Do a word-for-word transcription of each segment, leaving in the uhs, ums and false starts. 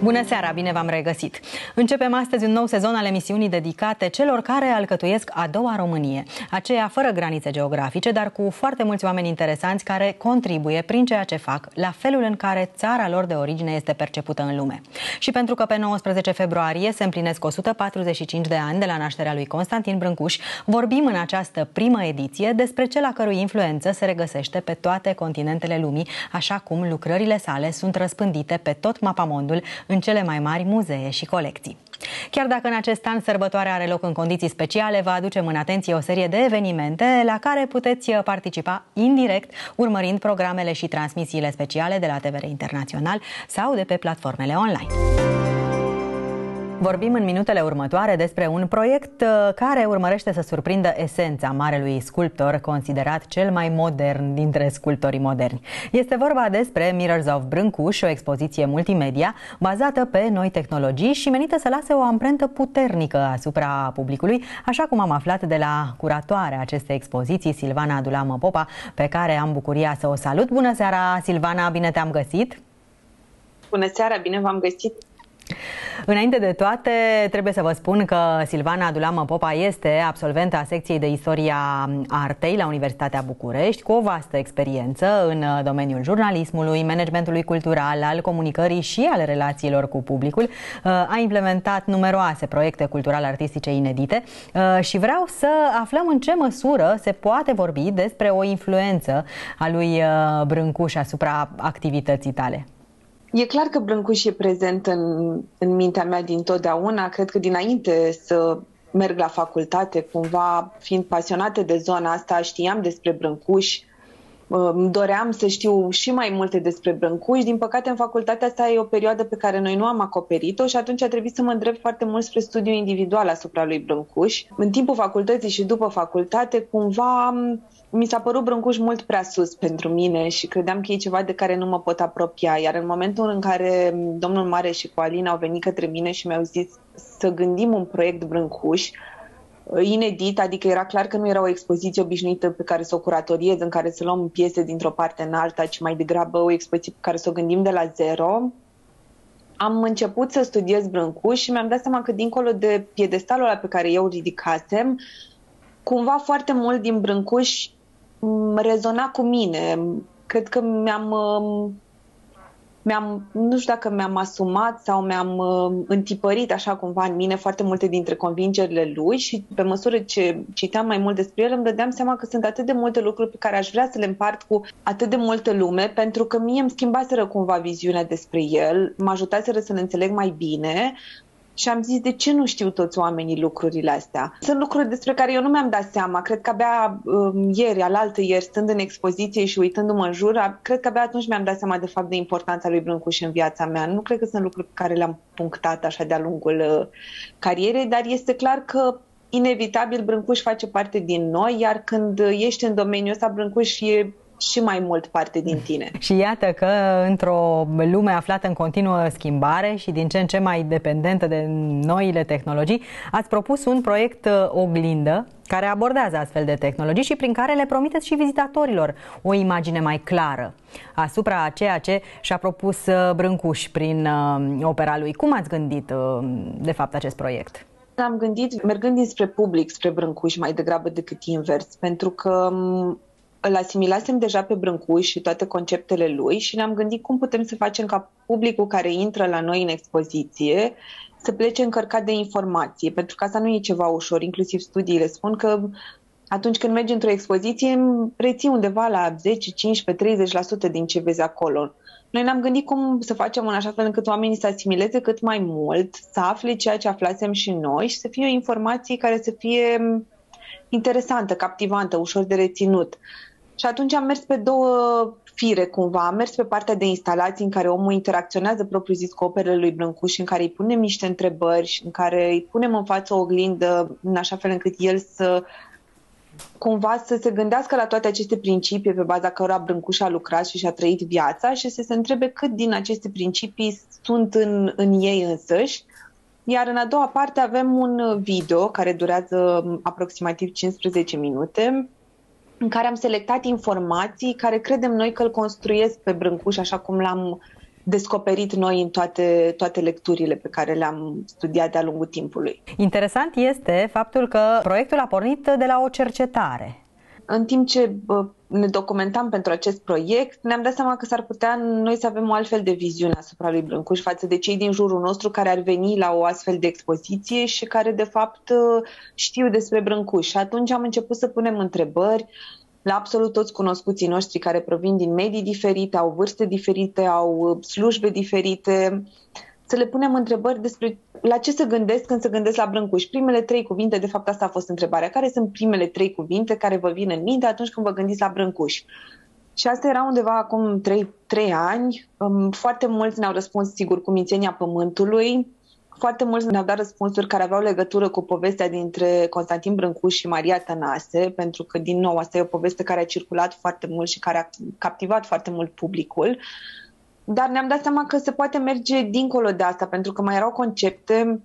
Bună seara, bine v-am regăsit! Începem astăzi un nou sezon al emisiunii dedicate celor care alcătuiesc a doua Românie, aceea fără granițe geografice, dar cu foarte mulți oameni interesanți care contribuie prin ceea ce fac la felul în care țara lor de origine este percepută în lume. Și pentru că pe nouăsprezece februarie se împlinesc o sută patruzeci și cinci de ani de la nașterea lui Constantin Brâncuș, vorbim în această primă ediție despre cel a cărui influență se regăsește pe toate continentele lumii, așa cum lucrările sale sunt răspândite pe tot mapamondul în cele mai mari muzee și colecții. Chiar dacă în acest an sărbătoarea are loc în condiții speciale, vă aducem în atenție o serie de evenimente la care puteți participa indirect, urmărind programele și transmisiile speciale de la T V R Internațional sau de pe platformele online. Vorbim în minutele următoare despre un proiect care urmărește să surprindă esența marelui sculptor considerat cel mai modern dintre sculptorii moderni. Este vorba despre Mirrors of Brâncuș, o expoziție multimedia bazată pe noi tehnologii și menită să lase o amprentă puternică asupra publicului, așa cum am aflat de la curatoarea acestei expoziții, Silvana Adulamă Popa, pe care am bucuria să o salut. Bună seara, Silvana, bine te-am găsit! Bună seara, bine v-am găsit! Înainte de toate, trebuie să vă spun că Silvana Adulamă Popa este absolventă a secției de Istoria Artei la Universitatea București, cu o vastă experiență în domeniul jurnalismului, managementului cultural, al comunicării și al relațiilor cu publicul. A implementat numeroase proiecte cultural-artistice inedite și vreau să aflăm în ce măsură se poate vorbi despre o influență a lui Brâncuș asupra activității tale. E clar că Brâncuș e prezent în, în mintea mea dintotdeauna. Cred că dinainte să merg la facultate, cumva fiind pasionată de zona asta, știam despre Brâncuș, îmi doream să știu și mai multe despre Brâncuș. Din păcate, în facultatea asta e o perioadă pe care noi nu am acoperit-o și atunci a trebuit să mă îndrept foarte mult spre studiu individual asupra lui Brâncuș. În timpul facultății și după facultate, cumva mi s-a părut Brâncuș mult prea sus pentru mine și credeam că e ceva de care nu mă pot apropia. Iar în momentul în care domnul Mare și cu Alina au venit către mine și mi-au zis să gândim un proiect Brâncuș inedit, adică era clar că nu era o expoziție obișnuită pe care să o curatoriez, în care să luăm piese dintr-o parte în alta, ci mai degrabă o expoziție pe care să o gândim de la zero, am început să studiez Brâncuș și mi-am dat seama că dincolo de piedestalul ăla pe care eu ridicasem, cumva foarte mult din Brâncuș rezona cu mine. Cred că mi-am, mi-am, nu știu dacă mi-am asumat sau mi-am întipărit așa cumva în mine foarte multe dintre convingerile lui și pe măsură ce citeam mai mult despre el îmi dădeam seama că sunt atât de multe lucruri pe care aș vrea să le împart cu atât de multă lume, pentru că mie îmi schimbaseră cumva viziunea despre el, mă ajutaseră să-l înțeleg mai bine. Și am zis, de ce nu știu toți oamenii lucrurile astea? Sunt lucruri despre care eu nu mi-am dat seama. Cred că abia um, ieri, alaltă ieri, stând în expoziție și uitându-mă în jur, cred că abia atunci mi-am dat seama de fapt de importanța lui Brâncuș în viața mea. Nu cred că sunt lucruri pe care le-am punctat așa de-a lungul uh, carierei, dar este clar că inevitabil Brâncuș face parte din noi, iar când ești în domeniul ăsta, Brâncuș e și mai mult parte din tine. Și iată că într-o lume aflată în continuă schimbare și din ce în ce mai dependentă de noile tehnologii, ați propus un proiect oglindă care abordează astfel de tehnologii și prin care le promiteți și vizitatorilor o imagine mai clară asupra ceea ce și-a propus Brâncuș prin opera lui. Cum ați gândit de fapt acest proiect? Am gândit mergând dinspre public, spre Brâncuș mai degrabă decât invers, pentru că îl asimilasem deja pe Brâncuș și toate conceptele lui și ne-am gândit cum putem să facem ca publicul care intră la noi în expoziție să plece încărcat de informație, pentru că asta nu e ceva ușor, inclusiv studiile spun că atunci când mergi într-o expoziție reții undeva la zece, cincisprezece, treizeci la sută din ce vezi acolo. Noi ne-am gândit cum să facem în așa fel încât oamenii să asimileze cât mai mult, să afle ceea ce aflasem și noi și să fie o informație care să fie interesantă, captivantă, ușor de reținut. Și atunci am mers pe două fire cumva, am mers pe partea de instalații în care omul interacționează propriu-zis cu operele lui Brâncuș, în care îi punem niște întrebări și în care îi punem în față o oglindă în așa fel încât el să cumva să se gândească la toate aceste principii pe baza cărora Brâncuș a lucrat și și-a trăit viața și să se întrebe cât din aceste principii sunt în, în ei însăși. Iar în a doua parte avem un video care durează aproximativ cincisprezece minute, în care am selectat informații care credem noi că îl construiesc pe Brâncuș așa cum l-am descoperit noi în toate, toate lecturile pe care le-am studiat de-a lungul timpului. Interesant este faptul că proiectul a pornit de la o cercetare. În timp ce ne documentam pentru acest proiect, ne-am dat seama că s-ar putea noi să avem o altfel de viziune asupra lui Brâncuș față de cei din jurul nostru care ar veni la o astfel de expoziție și care de fapt știu despre Brâncuș. Și atunci am început să punem întrebări la absolut toți cunoscuții noștri care provin din medii diferite, au vârste diferite, au slujbe diferite, să le punem întrebări despre la ce se gândesc când se gândesc la Brâncuș. Primele trei cuvinte, de fapt asta a fost întrebarea. Care sunt primele trei cuvinte care vă vin în minte atunci când vă gândiți la Brâncuș? Și asta era undeva acum trei ani. Foarte mulți ne-au răspuns, sigur, cu Mințenia Pământului. Foarte mulți ne-au dat răspunsuri care aveau legătură cu povestea dintre Constantin Brâncuș și Maria Tănase, pentru că, din nou, asta e o poveste care a circulat foarte mult și care a captivat foarte mult publicul. Dar ne-am dat seama că se poate merge dincolo de asta, pentru că mai erau concepte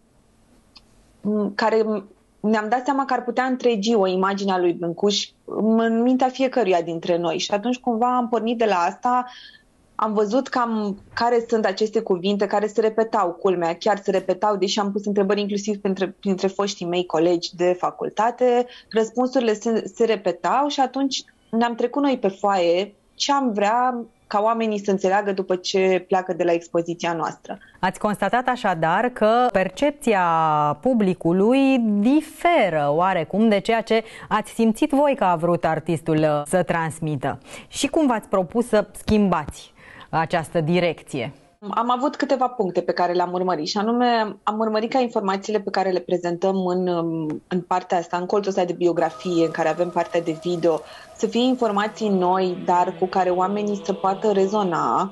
care ne-am dat seama că ar putea întregi o imagine a lui Brâncuș în mintea fiecăruia dintre noi. Și atunci cumva am pornit de la asta, am văzut cam care sunt aceste cuvinte care se repetau, culmea, chiar se repetau, deși am pus întrebări inclusiv printre, printre foștii mei colegi de facultate, răspunsurile se, se repetau și atunci ne-am trecut noi pe foaie ce am vrea ca oamenii să înțeleagă după ce pleacă de la expoziția noastră. Ați constatat așadar că percepția publicului diferă oarecum de ceea ce ați simțit voi că a vrut artistul să transmită. Și cum v-ați propus să schimbați această direcție? Am avut câteva puncte pe care le-am urmărit și anume am urmărit ca informațiile pe care le prezentăm în, în partea asta, în colțul ăsta de biografie, în care avem partea de video, să fie informații noi, dar cu care oamenii să poată rezona.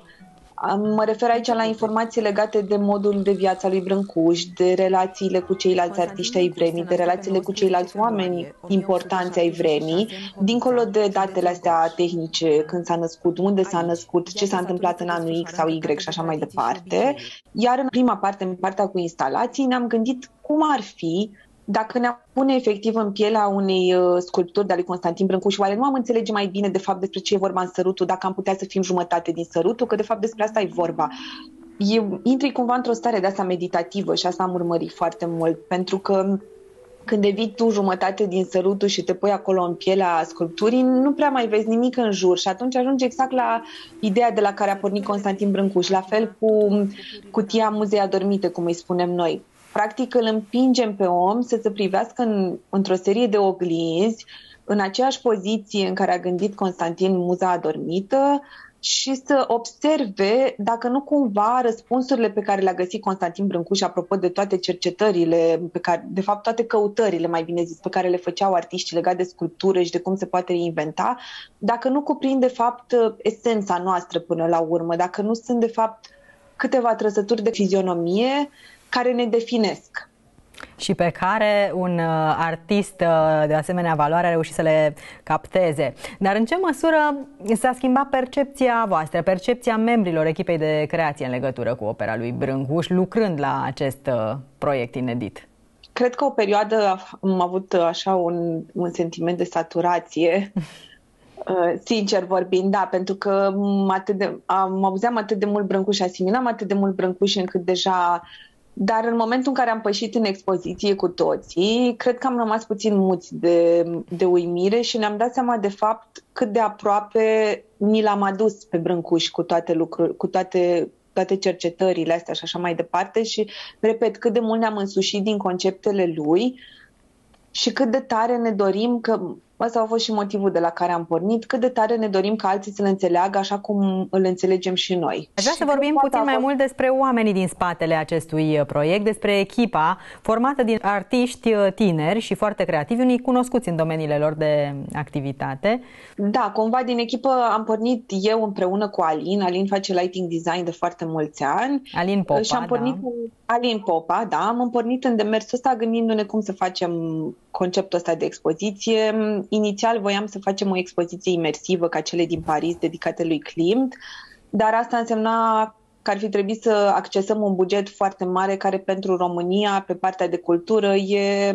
Mă refer aici la informații legate de modul de viața lui Brâncuș, de relațiile cu ceilalți artiști ai vremii, de relațiile cu ceilalți oameni importanți ai vremii, dincolo de datele astea tehnice, când s-a născut, unde s-a născut, ce s-a întâmplat în anul X sau Y și așa mai departe. Iar în prima parte, în partea cu instalații, ne-am gândit cum ar fi dacă ne-am pune efectiv în pielea unei uh, sculpturi de ale lui Constantin Brâncuș, oare nu am înțelege mai bine de fapt despre ce e vorba în Sărutul, dacă am putea să fim jumătate din Sărutul, că de fapt despre asta e vorba. Eu intri cumva într-o stare de asta meditativă și asta am urmărit foarte mult, pentru că când devii tu jumătate din Sărutul și te pui acolo în pielea sculpturii, nu prea mai vezi nimic în jur și atunci ajungi exact la ideea de la care a pornit Constantin Brâncuș, la fel cu cutia muzei adormite, cum îi spunem noi. Practic îl împingem pe om să se privească în, într-o serie de oglinzi, în aceeași poziție în care a gândit Constantin muza adormită și să observe dacă nu cumva răspunsurile pe care le-a găsit Constantin Brâncuș, apropo de toate cercetările, pe care, de fapt toate căutările, mai bine zis, pe care le făceau artiștii legate de sculptură și de cum se poate reinventa, dacă nu cuprind de fapt esența noastră până la urmă, dacă nu sunt de fapt câteva trăsături de fizionomie care ne definesc. Și pe care un artist de asemenea valoare a reușit să le capteze. Dar în ce măsură s-a schimbat percepția voastră, percepția membrilor echipei de creație în legătură cu opera lui Brâncuș, lucrând la acest proiect inedit? Cred că o perioadă am avut așa un, un sentiment de saturație, sincer vorbind, da, pentru că atât de, am auzeam atât de mult Brâncuș, asimilam atât de mult Brâncuș încât deja. Dar în momentul în care am pășit în expoziție cu toții, cred că am rămas puțin muți de, de uimire și ne-am dat seama de fapt cât de aproape ni l-am adus pe Brâncuș cu toate lucruri, cu toate, toate cercetările astea și așa mai departe și, repet, cât de mult ne-am însușit din conceptele lui și cât de tare ne dorim că, ăsta a fost și motivul de la care am pornit, cât de tare ne dorim ca alții să-l înțeleagă așa cum îl înțelegem și noi. Aș vrea să vorbim puțin mai mult despre oamenii din spatele acestui proiect, despre echipa formată din artiști tineri și foarte creativi, unii cunoscuți în domeniile lor de activitate. Da, cumva din echipă am pornit eu împreună cu Alin. Alin face lighting design de foarte mulți ani. Alin Popa, și am pornit da. În... Alin Popa, da. Am pornit în demersul ăsta gândindu-ne cum să facem conceptul ăsta de expoziție. Inițial voiam să facem o expoziție imersivă ca cele din Paris dedicate lui Klimt, dar asta însemna că ar fi trebuit să accesăm un buget foarte mare care pentru România, pe partea de cultură, e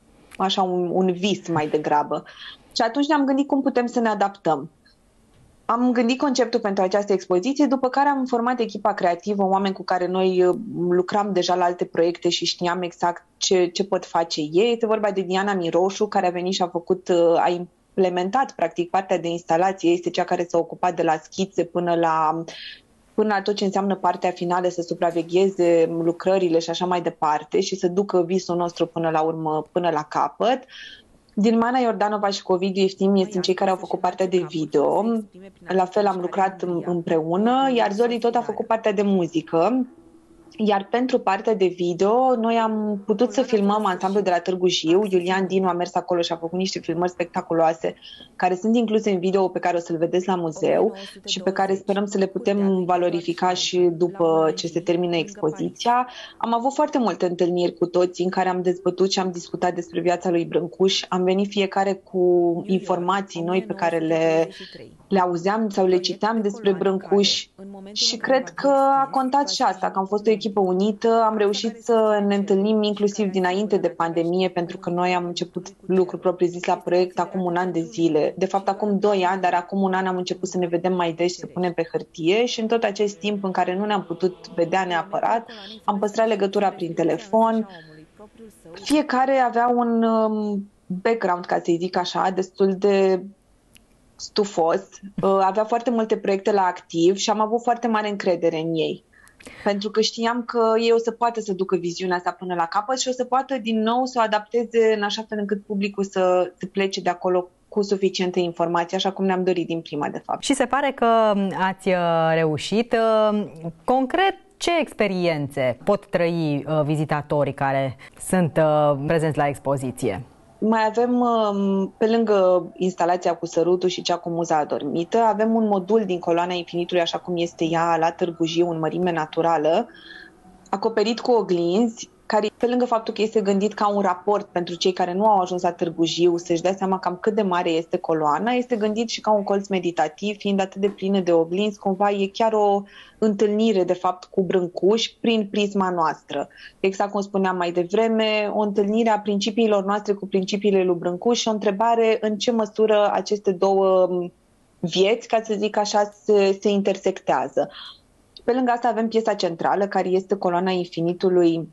așa un, un vis mai degrabă. Și atunci ne-am gândit cum putem să ne adaptăm. Am gândit conceptul pentru această expoziție, după care am format echipa creativă, oameni cu care noi lucram deja la alte proiecte și știam exact ce, ce pot face ei. Este vorba de Diana Miroșu, care a venit și a făcut, a implementat practic partea de instalație, este cea care s-a ocupat de la schițe până la, până la tot ce înseamnă partea finală, să supravegheze lucrările și așa mai departe și să ducă visul nostru până la urmă, până la capăt. Dilmana Iordanova și cu Ovidiu Eftimie sunt cei care au făcut partea de video, la fel am lucrat împreună, iar Zoli tot a făcut partea de muzică. Iar pentru partea de video, noi am putut să filmăm ansamblul de la Târgu Jiu. Iulian Dinu a mers acolo și a făcut niște filmări spectaculoase care sunt incluse în video pe care o să-l vedeți la muzeu și pe care sperăm să le putem valorifica și după ce se termină expoziția. Am avut foarte multe întâlniri cu toți în care am dezbătut și am discutat despre viața lui Brâncuș. Am venit fiecare cu informații noi pe care le, le auzeam sau le citeam despre Brâncuș și cred că a contat și asta, că am fost o echipă unită, am reușit să ne întâlnim inclusiv dinainte de pandemie, pentru că noi am început lucru propriu-zis la proiect acum un an de zile. De fapt, acum doi ani, dar acum un an am început să ne vedem mai des și să punem pe hârtie și în tot acest timp în care nu ne-am putut vedea neapărat, am păstrat legătura prin telefon. Fiecare avea un background, ca să-i zic așa, destul de stufos, avea foarte multe proiecte la activ și am avut foarte mare încredere în ei. Pentru că știam că ei o să poată să ducă viziunea asta până la capăt și o să poată din nou să o adapteze în așa fel încât publicul să, să plece de acolo cu suficiente informații, așa cum ne-am dorit din prima, de fapt. Și se pare că ați reușit. Concret, ce experiențe pot trăi vizitatorii care sunt prezenți la expoziție? Mai avem, pe lângă instalația cu sărutul și cea cu muza adormită, avem un modul din Coloana Infinitului, așa cum este ea la Târgu Jiu, în mărime naturală, acoperit cu oglinzi, care, pe lângă faptul că este gândit ca un raport pentru cei care nu au ajuns la Târgu Jiu, să-și dea seama cam cât de mare este coloana, este gândit și ca un colț meditativ, fiind atât de plină de oglinzi, cumva e chiar o întâlnire, de fapt, cu Brâncuș prin prisma noastră. Exact cum spuneam mai devreme, o întâlnire a principiilor noastre cu principiile lui Brâncuș și o întrebare în ce măsură aceste două vieți, ca să zic așa, se, se intersectează. Pe lângă asta avem piesa centrală, care este Coloana Infinitului,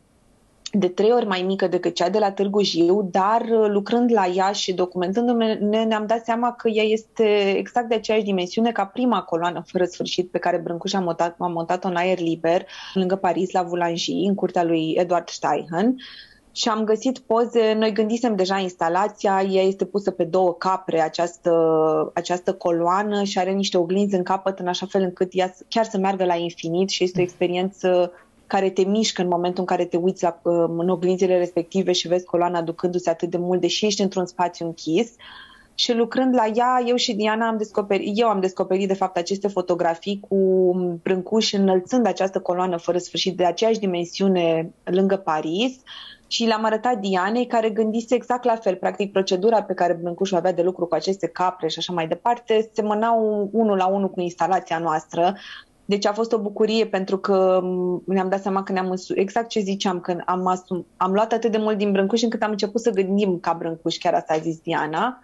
de trei ori mai mică decât cea de la Târgu Jiu, dar lucrând la ea și documentându-ne, ne-am dat seama că ea este exact de aceeași dimensiune ca prima coloană fără sfârșit pe care Brâncuș a montat, a montat-o în aer liber, lângă Paris, la Voulangii, în curtea lui Edward Steichen. Și am găsit poze, noi gândisem deja instalația, ea este pusă pe două capre, această, această coloană, și are niște oglinzi în capăt, în așa fel încât ea chiar să meargă la infinit și este o experiență care te mișcă în momentul în care te uiți la, în oglinzile respective și vezi coloana ducându-se atât de mult, deși ești într-un spațiu închis. Și lucrând la ea, eu și Diana am descoperit, eu am descoperit de fapt aceste fotografii cu Brâncuș înălțând această coloană fără sfârșit de aceeași dimensiune lângă Paris și le-am arătat Dianei, care gândise exact la fel. Practic, procedura pe care Brâncuș o avea de lucru cu aceste capre și așa mai departe semănau unul la unul cu instalația noastră. Deci a fost o bucurie, pentru că ne-am dat seama că ne-am însu- exact ce ziceam, că am, asum- am luat atât de mult din Brâncuș încât am început să gândim ca Brâncuș, chiar asta a zis Diana.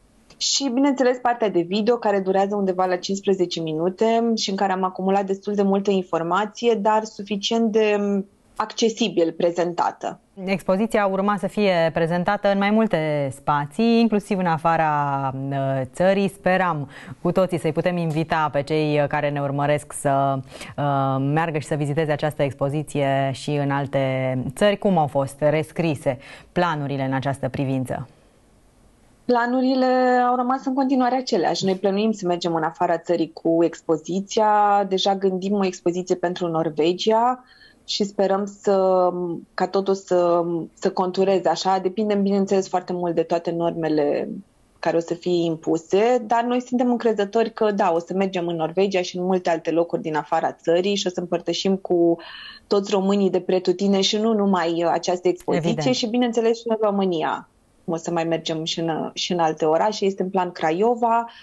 Și bineînțeles partea de video, care durează undeva la cincisprezece minute și în care am acumulat destul de multă informație, dar suficient de accesibil prezentată. Expoziția urma să fie prezentată în mai multe spații, inclusiv în afara țării. Speram cu toții să-i putem invita pe cei care ne urmăresc să uh, meargă și să viziteze această expoziție și în alte țări. Cum au fost rescrise planurile în această privință? Planurile au rămas în continuare aceleași. Noi plănuim să mergem în afara țării cu expoziția. Deja gândim o expoziție pentru Norvegia și sperăm să, ca totul să, să contureze așa. Depindem, bineînțeles, foarte mult de toate normele care o să fie impuse, dar noi suntem încrezători că da, o să mergem în Norvegia și în multe alte locuri din afara țării și o să împărtășim cu toți românii de pretutine și nu numai această expoziție. Evident. Și bineînțeles și în România. O să mai mergem și în, și în alte orașe. Este în plan Craiova,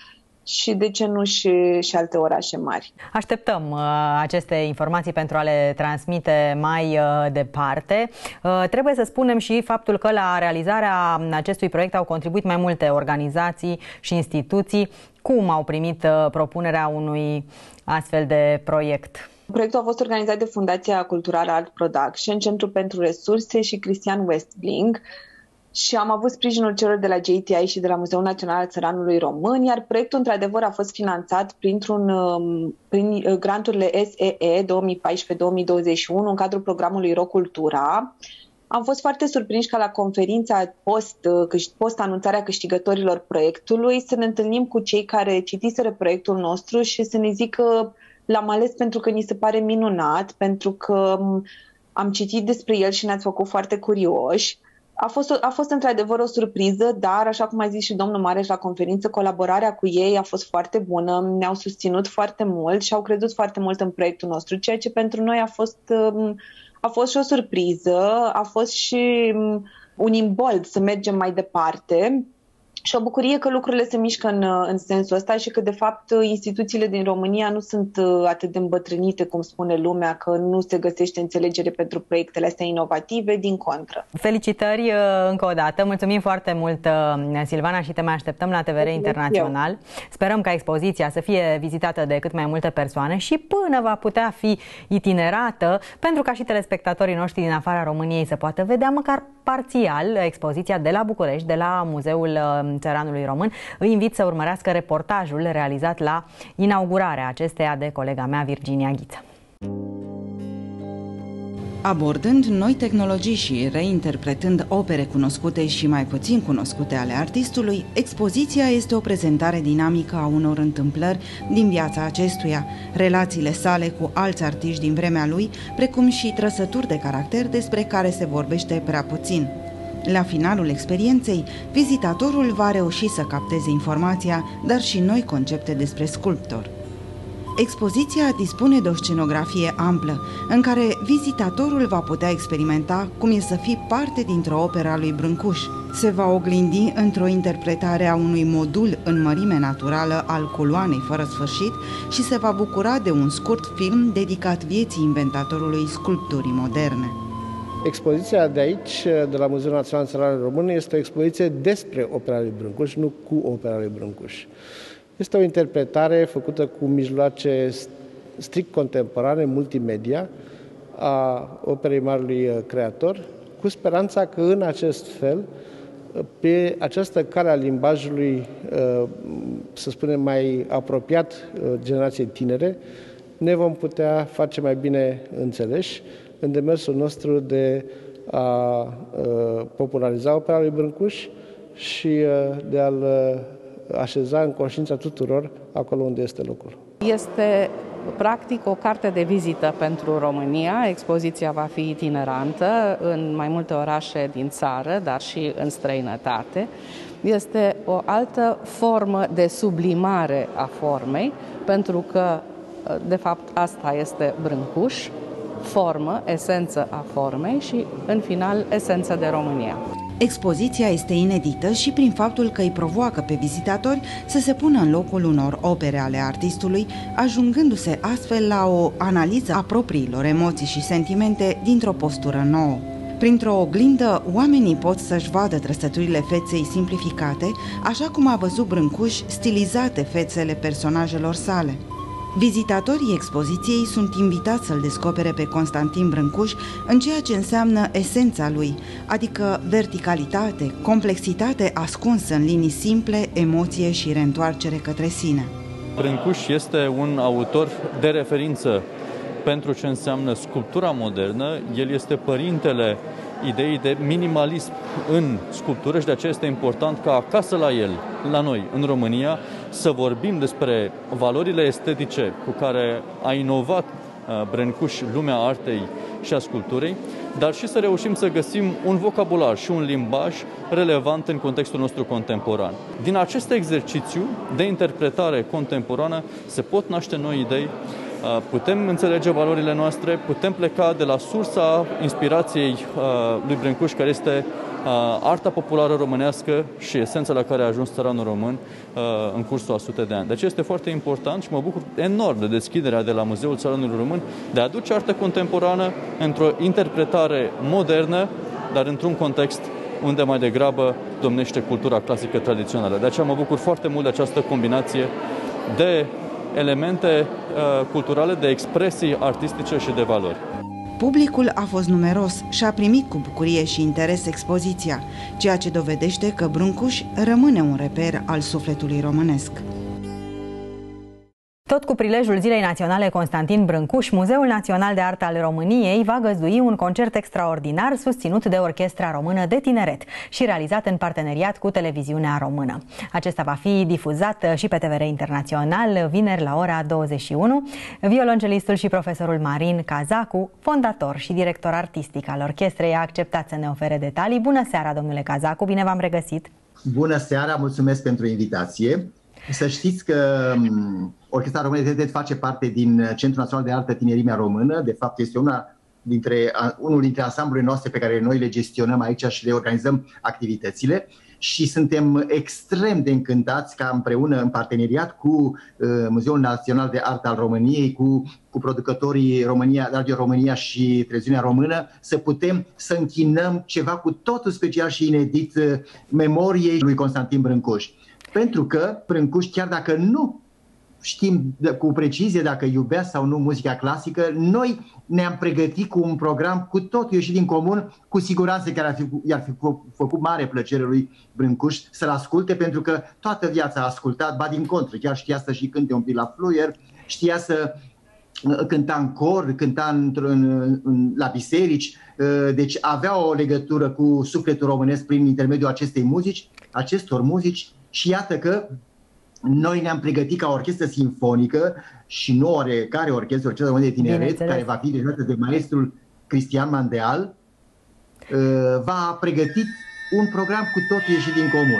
și de ce nu și, și alte orașe mari. Așteptăm uh, aceste informații pentru a le transmite mai uh, departe. Uh, trebuie să spunem și faptul că la realizarea acestui proiect au contribuit mai multe organizații și instituții. Cum au primit uh, propunerea unui astfel de proiect? Proiectul a fost organizat de Fundația Culturală Art Production, Centrul pentru Resurse și Cristian Westbling, și am avut sprijinul celor de la J T I și de la Muzeul Național al Țăranului Român, iar proiectul într-adevăr a fost finanțat printr-un, prin granturile S E E două mii paisprezece două mii douăzeci și unu în cadrul programului RoCultura. Am fost foarte surprinși ca la conferința post, post anunțarea câștigătorilor proiectului să ne întâlnim cu cei care citiseră proiectul nostru și să ne zică: l-am ales pentru că ni se pare minunat, pentru că am citit despre el și ne-ați făcut foarte curioși. A fost, a fost într-adevăr o surpriză, dar, așa cum a zis și domnul Mareș la conferință, colaborarea cu ei a fost foarte bună, ne-au susținut foarte mult și au crezut foarte mult în proiectul nostru, ceea ce pentru noi a fost, a fost și o surpriză, a fost și un imbold să mergem mai departe. Și o bucurie că lucrurile se mișcă în, în sensul ăsta și că, de fapt, instituțiile din România nu sunt atât de îmbătrânite, cum spune lumea, că nu se găsește înțelegere pentru proiectele astea inovative, din contră. Felicitări încă o dată. Mulțumim foarte mult, Silvana, și te mai așteptăm la T V R Internațional. Eu. Sperăm ca expoziția să fie vizitată de cât mai multe persoane și până va putea fi itinerată, pentru ca și telespectatorii noștri din afara României să poată vedea măcar parțial expoziția de la București, de la Muzeul Țăranului Român. Îi invit să urmărească reportajul realizat la inaugurarea acesteia de colega mea, Virginia Ghiță. Abordând noi tehnologii și reinterpretând opere cunoscute și mai puțin cunoscute ale artistului, expoziția este o prezentare dinamică a unor întâmplări din viața acestuia, relațiile sale cu alți artiști din vremea lui, precum și trăsături de caracter despre care se vorbește prea puțin. La finalul experienței, vizitatorul va reuși să capteze informația, dar și noi concepte despre sculptor. Expoziția dispune de o scenografie amplă, în care vizitatorul va putea experimenta cum e să fii parte dintr-o operă a lui Brâncuș. Se va oglindi într-o interpretare a unui modul în mărime naturală al Coloanei fără sfârșit și se va bucura de un scurt film dedicat vieții inventatorului sculpturii moderne. Expoziția de aici, de la Muzeul Național al Țăranului Român, este o expoziție despre opera lui Brâncuș, nu cu opera lui Brâncuș. Este o interpretare făcută cu mijloace strict contemporane, multimedia, a operei marelui creator, cu speranța că în acest fel, pe această cale a limbajului, să spunem, mai apropiat generației tinere, ne vom putea face mai bine înțeleși în demersul nostru de a populariza opera lui Brâncuș și de a-l așeza în conștiința tuturor acolo unde este locul. Este practic o carte de vizită pentru România. Expoziția va fi itinerantă în mai multe orașe din țară, dar și în străinătate. Este o altă formă de sublimare a formei, pentru că, de fapt, asta este Brâncuș, formă, esență a formei și, în final, esență de România. Expoziția este inedită și prin faptul că îi provoacă pe vizitatori să se pună în locul unor opere ale artistului, ajungându-se astfel la o analiză a propriilor emoții și sentimente dintr-o postură nouă. Printr-o oglindă, oamenii pot să-și vadă trăsăturile feței simplificate, așa cum a văzut Brâncuș stilizate fețele personajelor sale. Vizitatorii expoziției sunt invitați să-l descopere pe Constantin Brâncuș în ceea ce înseamnă esența lui, adică verticalitate, complexitate ascunsă în linii simple, emoție și reîntoarcere către sine. Brâncuș este un autor de referință pentru ce înseamnă sculptura modernă. El este părintele ideii de minimalism în sculptură și de aceea este important ca acasă la el, la noi, în România, să vorbim despre valorile estetice cu care a inovat Brâncuș lumea artei și a sculpturii, dar și să reușim să găsim un vocabular și un limbaj relevant în contextul nostru contemporan. Din acest exercițiu de interpretare contemporană se pot naște noi idei, putem înțelege valorile noastre, putem pleca de la sursa inspirației lui Brâncuș, care este arta populară românească și esența la care a ajuns țăranul român în cursul a sute de ani. Deci este foarte important și mă bucur enorm de deschiderea de la Muzeul Țăranului Român de a aduce artă contemporană într-o interpretare modernă, dar într-un context unde mai degrabă domnește cultura clasică tradițională. De aceea mă bucur foarte mult de această combinație de elemente uh, culturale, de expresii artistice și de valori. Publicul a fost numeros și a primit cu bucurie și interes expoziția, ceea ce dovedește că Brâncuș rămâne un reper al sufletului românesc. Tot cu prilejul Zilei Naționale Constantin Brâncuș, Muzeul Național de Artă al României va găzdui un concert extraordinar susținut de Orchestra Română de Tineret și realizat în parteneriat cu Televiziunea Română. Acesta va fi difuzat și pe T V R Internațional vineri la ora douăzeci și unu. Violoncelistul și profesorul Marin Cazacu, fondator și director artistic al orchestrei, a acceptat să ne ofere detalii. Bună seara, domnule Cazacu, bine v-am regăsit! Bună seara, mulțumesc pentru invitație! Să știți că Orchestra Română de Tineret face parte din Centrul Național de Artă Tinerimea Română. De fapt, este una dintre, unul dintre ansamblurile noastre pe care noi le gestionăm aici și le organizăm activitățile. Și suntem extrem de încântați ca împreună, în parteneriat cu uh, Muzeul Național de Artă al României, cu, cu producătorii România, Radio România și Televiziunea Română, să putem să închinăm ceva cu totul special și inedit uh, memoriei lui Constantin Brâncuș. Pentru că Brâncuș, chiar dacă nu știm cu precizie dacă iubea sau nu muzica clasică, noi ne-am pregătit cu un program cu totul ieșit din comun, cu siguranță că ar fi, i-ar fi făcut mare plăcere lui Brâncuș să-l asculte, pentru că toată viața a ascultat, ba din contră, chiar știa să și cânte un pic la fluier, știa să cânta în cor, cânta în, în, la biserici, deci avea o legătură cu sufletul românesc prin intermediul acestei muzici, acestor muzici. Și iată că noi ne-am pregătit ca orchestră sinfonică și nu oarecare orchestră, Orchestra Română de Tineret, care va fi dirigată de maestrul Cristian Mandeal, va pregăti un program cu totul ieșit din comun.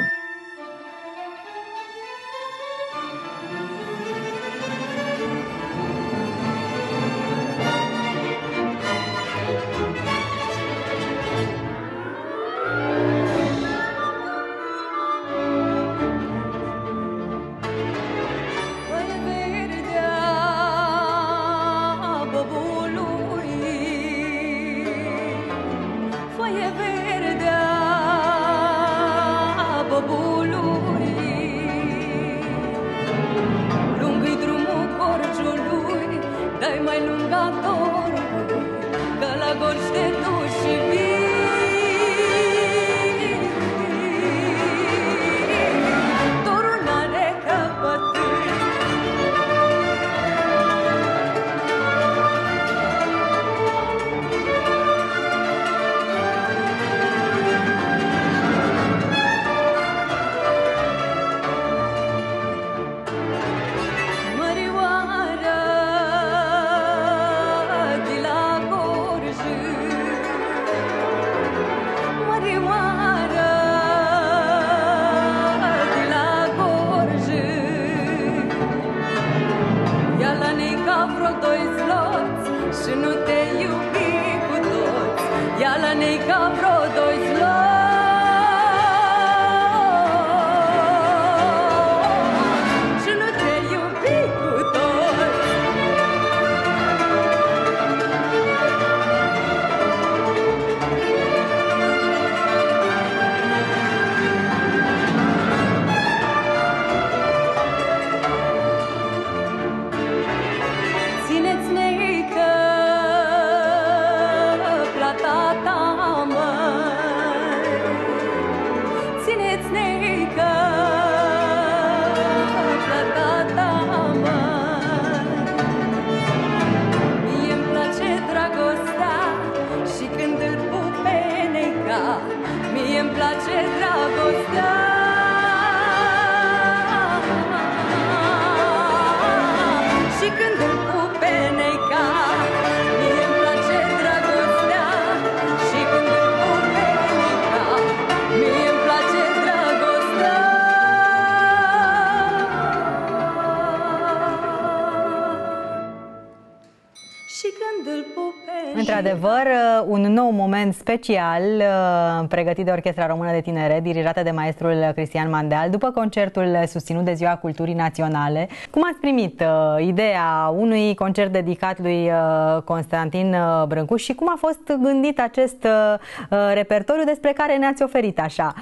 Într-adevăr, un nou moment special pregătit de Orchestra Română de Tineret, dirijată de maestrul Cristian Mandeal, după concertul susținut de Ziua Culturii Naționale. Cum ați primit uh, ideea unui concert dedicat lui uh, Constantin Brâncuș și cum a fost gândit acest uh, repertoriu despre care ne-ați oferit așa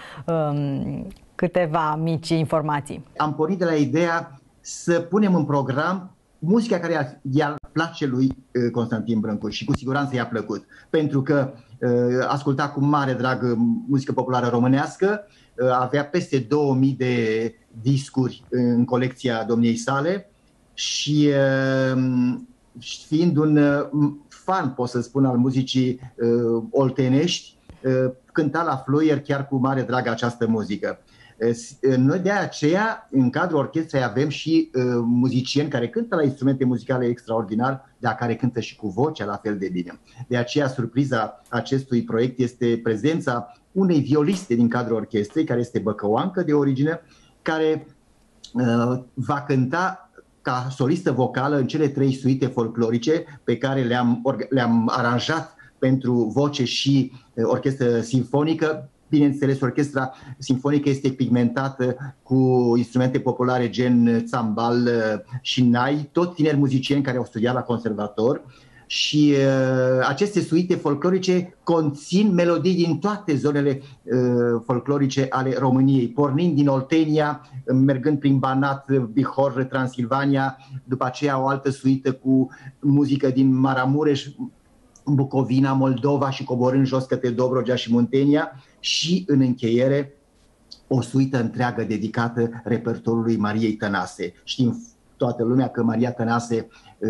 um, câteva mici informații? Am pornit de la ideea să punem în program muzica care i-ar place lui Constantin Brâncuș și cu siguranță i-a plăcut, pentru că uh, asculta cu mare drag muzică populară românească, uh, avea peste două mii de discuri în colecția domniei sale și uh, fiind un uh, fan, pot să spun, al muzicii uh, oltenești, uh, cânta la fluier chiar cu mare drag această muzică. Noi de aceea, în cadrul orchestrei, avem și uh, muzicieni care cântă la instrumente muzicale extraordinar, dar care cântă și cu vocea la fel de bine. De aceea, surpriza acestui proiect este prezența unei violiste din cadrul orchestrei, care este băcăuancă de origine, care uh, va cânta ca solistă vocală în cele trei suite folclorice pe care le-am, le-am aranjat pentru voce și uh, orchestră simfonică. Bineînțeles, orchestra simfonică este pigmentată cu instrumente populare gen țambal și nai, tot tineri muzicieni care au studiat la conservator. Și uh, aceste suite folclorice conțin melodii din toate zonele uh, folclorice ale României, pornind din Oltenia, mergând prin Banat, Bihor, Transilvania, după aceea o altă suită cu muzică din Maramureș, Bucovina, Moldova și coborând jos către Dobrogea și Muntenia și în încheiere o suită întreagă dedicată repertoriului Mariei Tănase. Știm toată lumea că Maria Tănase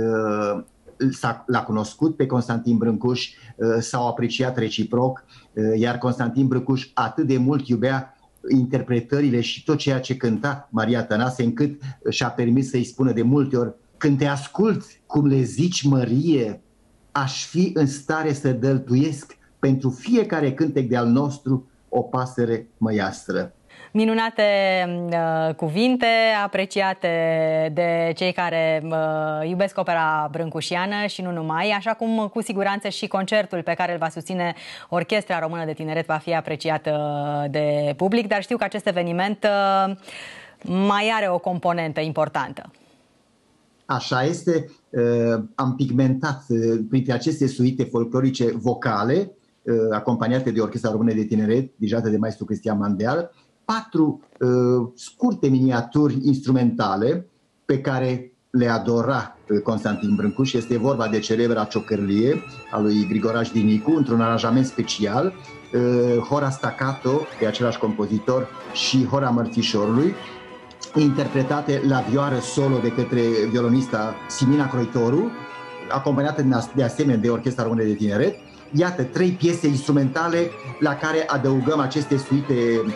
uh, l-a cunoscut pe Constantin Brâncuș, uh, s-au apreciat reciproc, uh, iar Constantin Brâncuș atât de mult iubea interpretările și tot ceea ce cânta Maria Tănase, încât și-a permis să-i spună de multe ori: când te ascult cum le zici, Mărie, aș fi în stare să dăltuiesc pentru fiecare cântec de-al nostru o pasăre măiastră. Minunate uh, cuvinte, apreciate de cei care uh, iubesc opera brâncușiană și nu numai, așa cum cu siguranță și concertul pe care îl va susține Orchestra Română de Tineret va fi apreciat uh, de public, dar știu că acest eveniment uh, mai are o componentă importantă. Așa este, am pigmentat printre aceste suite folclorice vocale, acompaniate de Orchestra Română de Tineret, dirijată de maestru Cristian Mandeal, patru scurte miniaturi instrumentale pe care le adora Constantin Brâncuș. Este vorba de celebra Ciocârlie a lui Grigoraș Dinicu, într-un aranjament special, Hora Staccato de același compozitor și Hora Mărțișorului, interpretate la vioară solo de către violonista Simina Croitoru, acompaniată de asemenea de Orchestra Română de Tineret. Iată, trei piese instrumentale la care adăugăm aceste suite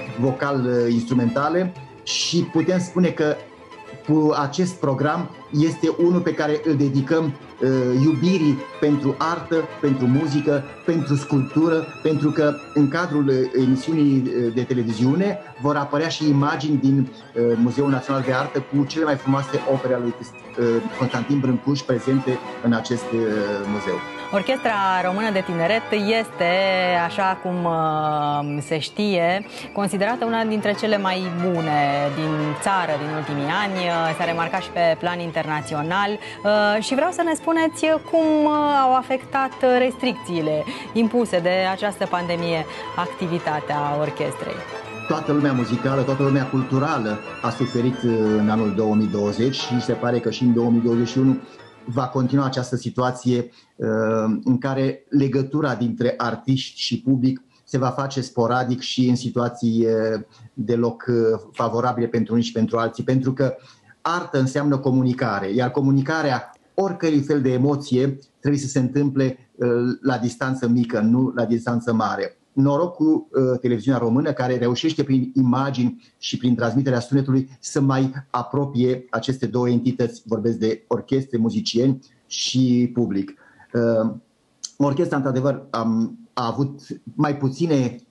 vocal-instrumentale și putem spune că cu acest program este unul pe care îl dedicăm uh, iubirii pentru artă, pentru muzică, pentru sculptură, pentru că în cadrul emisiunii de televiziune vor apărea și imagini din uh, Muzeul Național de Artă cu cele mai frumoase opere ale lui uh, Constantin Brâncuș prezente în acest uh, muzeu. Orchestra Română de Tineret este, așa cum uh, se știe, considerată una dintre cele mai bune din țară din ultimii ani. Uh, s-a remarcat și pe plan internațional uh, și vreau să ne spuneți cum uh, au afectat restricțiile impuse de această pandemie activitatea orchestrei. Toată lumea muzicală, toată lumea culturală a suferit în anul două mii douăzeci și se pare că și în două mii douăzeci și unu va continua această situație uh, în care legătura dintre artiști și public se va face sporadic și în situații uh, deloc uh, favorabile pentru unii și pentru alții, pentru că artă înseamnă comunicare, iar comunicarea oricărui fel de emoție trebuie să se întâmple uh, la distanță mică, nu la distanță mare. Noroc cu uh, televiziunea română, care reușește prin imagini și prin transmiterea sunetului să mai apropie aceste două entități, vorbesc de orchestre, muzicieni și public. Uh, orchestra, într-adevăr, a, a avut mai puține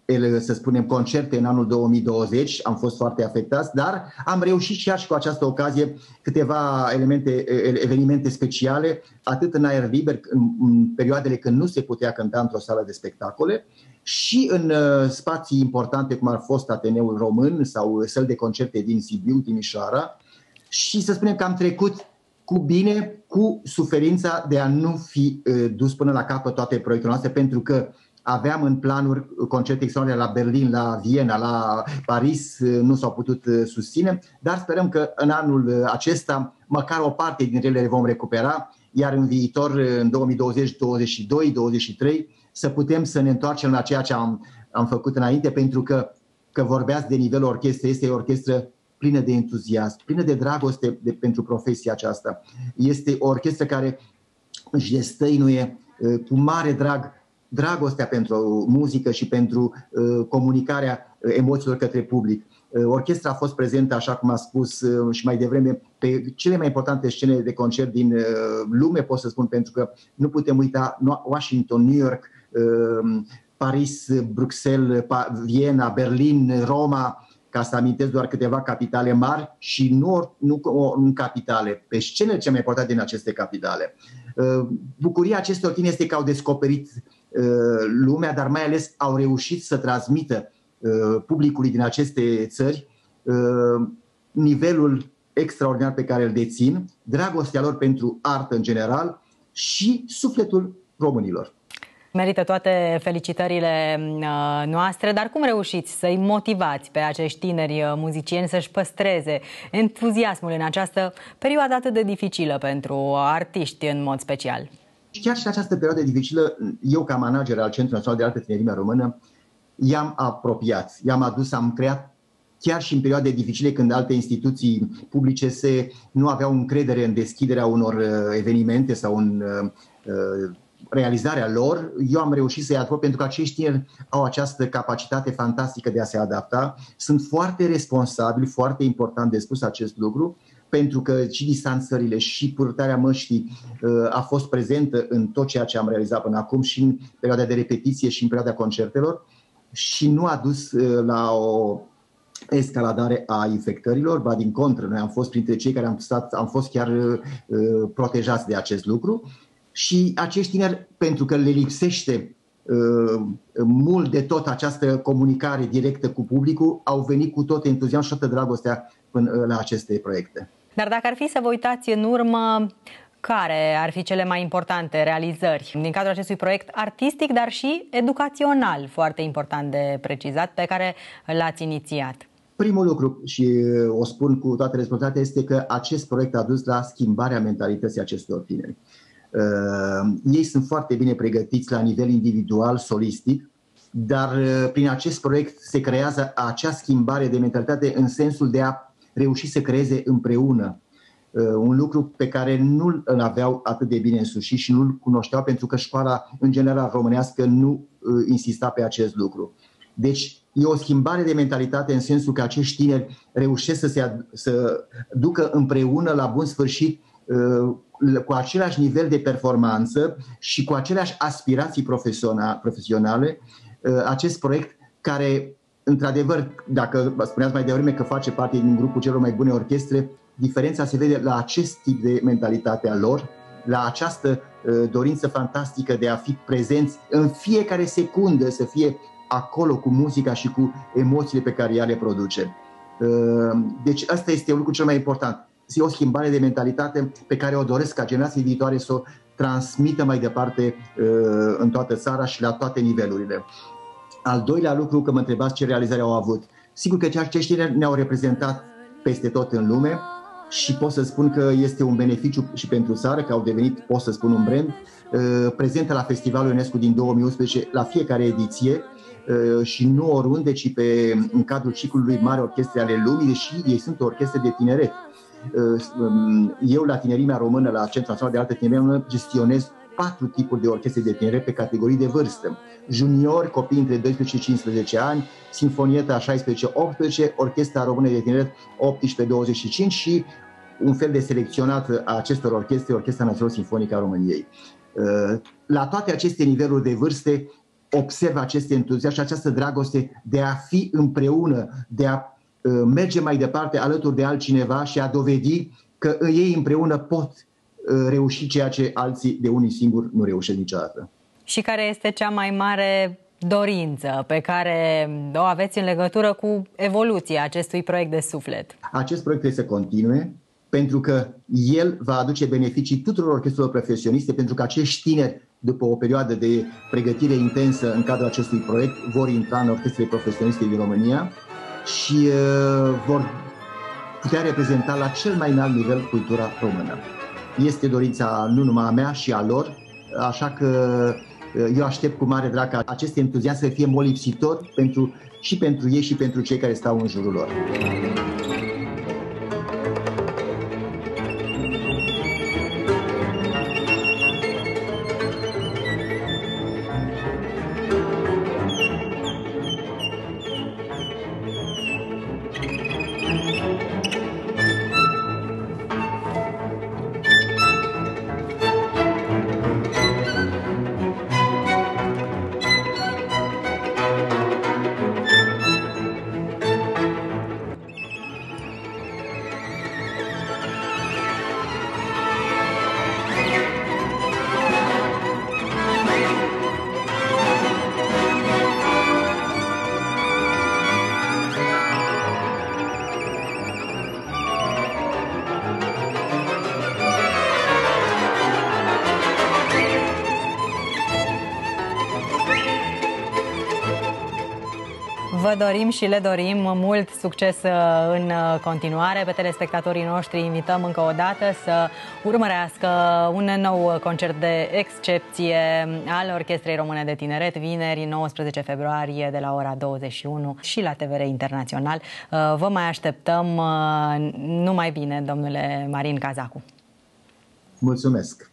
să spunem, concerte în anul două mii douăzeci, am fost foarte afectați, dar am reușit chiar și cu această ocazie câteva elemente, evenimente speciale, atât în aer liber, în perioadele când nu se putea cânta într-o sală de spectacole, și în spații importante cum ar fost Ateneul Român sau săli de concerte din Sibiu, Timișoara, și să spunem că am trecut cu bine, cu suferința de a nu fi dus până la capăt toate proiectele noastre, pentru că aveam în planuri concerte extraordinare la Berlin, la Viena, la Paris, nu s-au putut susține, dar sperăm că în anul acesta măcar o parte dintre ele le vom recupera, iar în viitor, în două mii douăzeci, douăzeci și doi, douăzeci și trei, să putem să ne întoarcem la ceea ce am, am făcut înainte, pentru că, că vorbeați de nivelul orchestrei, este o orchestră plină de entuziasm, plină de dragoste de, pentru profesia aceasta. Este o orchestră care își destăinuie cu mare drag dragostea pentru muzică și pentru uh, comunicarea emoțiilor către public. Uh, orchestra a fost prezentă, așa cum a spus uh, și mai devreme, pe cele mai importante scene de concert din uh, lume, pot să spun, pentru că nu putem uita Washington, New York, uh, Paris, Bruxelles, Viena, Berlin, Roma, ca să amintesc doar câteva capitale mari și nu, nu în capitale, pe scenele cele mai importante din aceste capitale. Uh, bucuria acestor tineri este că au descoperit lumea, dar mai ales au reușit să transmită uh, publicului din aceste țări uh, nivelul extraordinar pe care îl dețin, dragostea lor pentru artă în general și sufletul românilor. Merită toate felicitările noastre, dar cum reușiți să-i motivați pe acești tineri muzicieni să-și păstreze entuziasmul în această perioadă atât de dificilă pentru artiști în mod special? Chiar și această perioadă dificilă, eu ca manager al Centrului Național de Artă Tinerimea Română, i-am apropiat, i-am adus, am creat, chiar și în perioade dificile când alte instituții publice se, nu aveau încredere în deschiderea unor evenimente sau în uh, realizarea lor, eu am reușit să-i atrag pentru că acești tineri au această capacitate fantastică de a se adapta, sunt foarte responsabili, foarte important de spus acest lucru, pentru că și distanțările și purtarea măștii uh, a fost prezentă în tot ceea ce am realizat până acum și în perioada de repetiție și în perioada concertelor și nu a dus uh, la o escaladare a infectărilor, ba din contră, noi am fost printre cei care am, stat, am fost chiar uh, protejați de acest lucru și acești tineri, pentru că le lipsește uh, mult de tot această comunicare directă cu publicul, au venit cu tot entuziasm și toată dragostea până la aceste proiecte. Dar dacă ar fi să vă uitați în urmă, care ar fi cele mai importante realizări din cadrul acestui proiect artistic, dar și educațional, foarte important de precizat, pe care l-ați inițiat? Primul lucru, și o spun cu toată responsabilitatea, este că acest proiect a dus la schimbarea mentalității acestor tineri. Uh, ei sunt foarte bine pregătiți la nivel individual, solistic, dar uh, prin acest proiect se creează acea schimbare de mentalitate în sensul de a reuși să creeze împreună. Uh, un lucru pe care nu îl aveau atât de bine însușit și nu-l cunoșteau pentru că școala în general românească nu uh, insista pe acest lucru. Deci e o schimbare de mentalitate în sensul că acești tineri reușesc să se să ducă împreună la bun sfârșit uh, cu același nivel de performanță și cu aceleași aspirații profesionale acest proiect care, într-adevăr, dacă spuneați mai devreme că face parte din grupul celor mai bune orchestre, diferența se vede la acest tip de mentalitate a lor, la această dorință fantastică de a fi prezenți în fiecare secundă, să fie acolo cu muzica și cu emoțiile pe care ea le produce. Deci asta este un lucru cel mai important. E o schimbare de mentalitate pe care o doresc ca generații viitoare să o transmită mai departe uh, în toată țara și la toate nivelurile. Al doilea lucru, că mă întrebați ce realizări au avut. Sigur că acești tineri ne-au reprezentat peste tot în lume și pot să spun că este un beneficiu și pentru țară, că au devenit, pot să spun, un brand, uh, prezentă la Festivalul UNESCO din două mii unsprezece la fiecare ediție, uh, și nu oriunde, ci pe, în cadrul ciclului Mari Orchestre ale Lumii, deși ei sunt o orchestră de tineret. Eu, la Tinerimea Română, la Centrul Național de Artă Tinerimea Română, gestionez patru tipuri de orchestre de tineret pe categorii de vârstă. Juniori, copii între doisprezece și cincisprezece ani, Sinfonieta șaisprezece optsprezece, Orchestra Română de Tineret optsprezece douăzeci și cinci și un fel de selecționat a acestor orchestre, Orchestra Națională Sinfonică a României. La toate aceste niveluri de vârste observ acest entuziasm și această dragoste de a fi împreună, de a uh, merge mai departe alături de altcineva și a dovedi că ei împreună pot uh, reuși ceea ce alții de unii singuri nu reușesc niciodată. Și care este cea mai mare dorință pe care o aveți în legătură cu evoluția acestui proiect de suflet? Acest proiect trebuie să continue, pentru că el va aduce beneficii tuturor orchestrelor profesioniste, pentru că acești tineri, după o perioadă de pregătire intensă în cadrul acestui proiect, vor intra în orchestrele profesioniste din România și uh, vor putea reprezenta la cel mai înalt nivel cultura română. Este dorința nu numai a mea și a lor, așa că eu aștept cu mare drag ca acest entuziasm să fie molipsitor pentru, și pentru ei și pentru cei care stau în jurul lor. Vă dorim și le dorim mult succes în continuare. Pe telespectatorii noștri invităm încă o dată să urmărească un nou concert de excepție al Orchestrei Române de Tineret, vineri nouăsprezece februarie de la ora douăzeci și unu și la T V R Internațional. Vă mai așteptăm. Numai bine, domnule Marin Cazacu. Mulțumesc!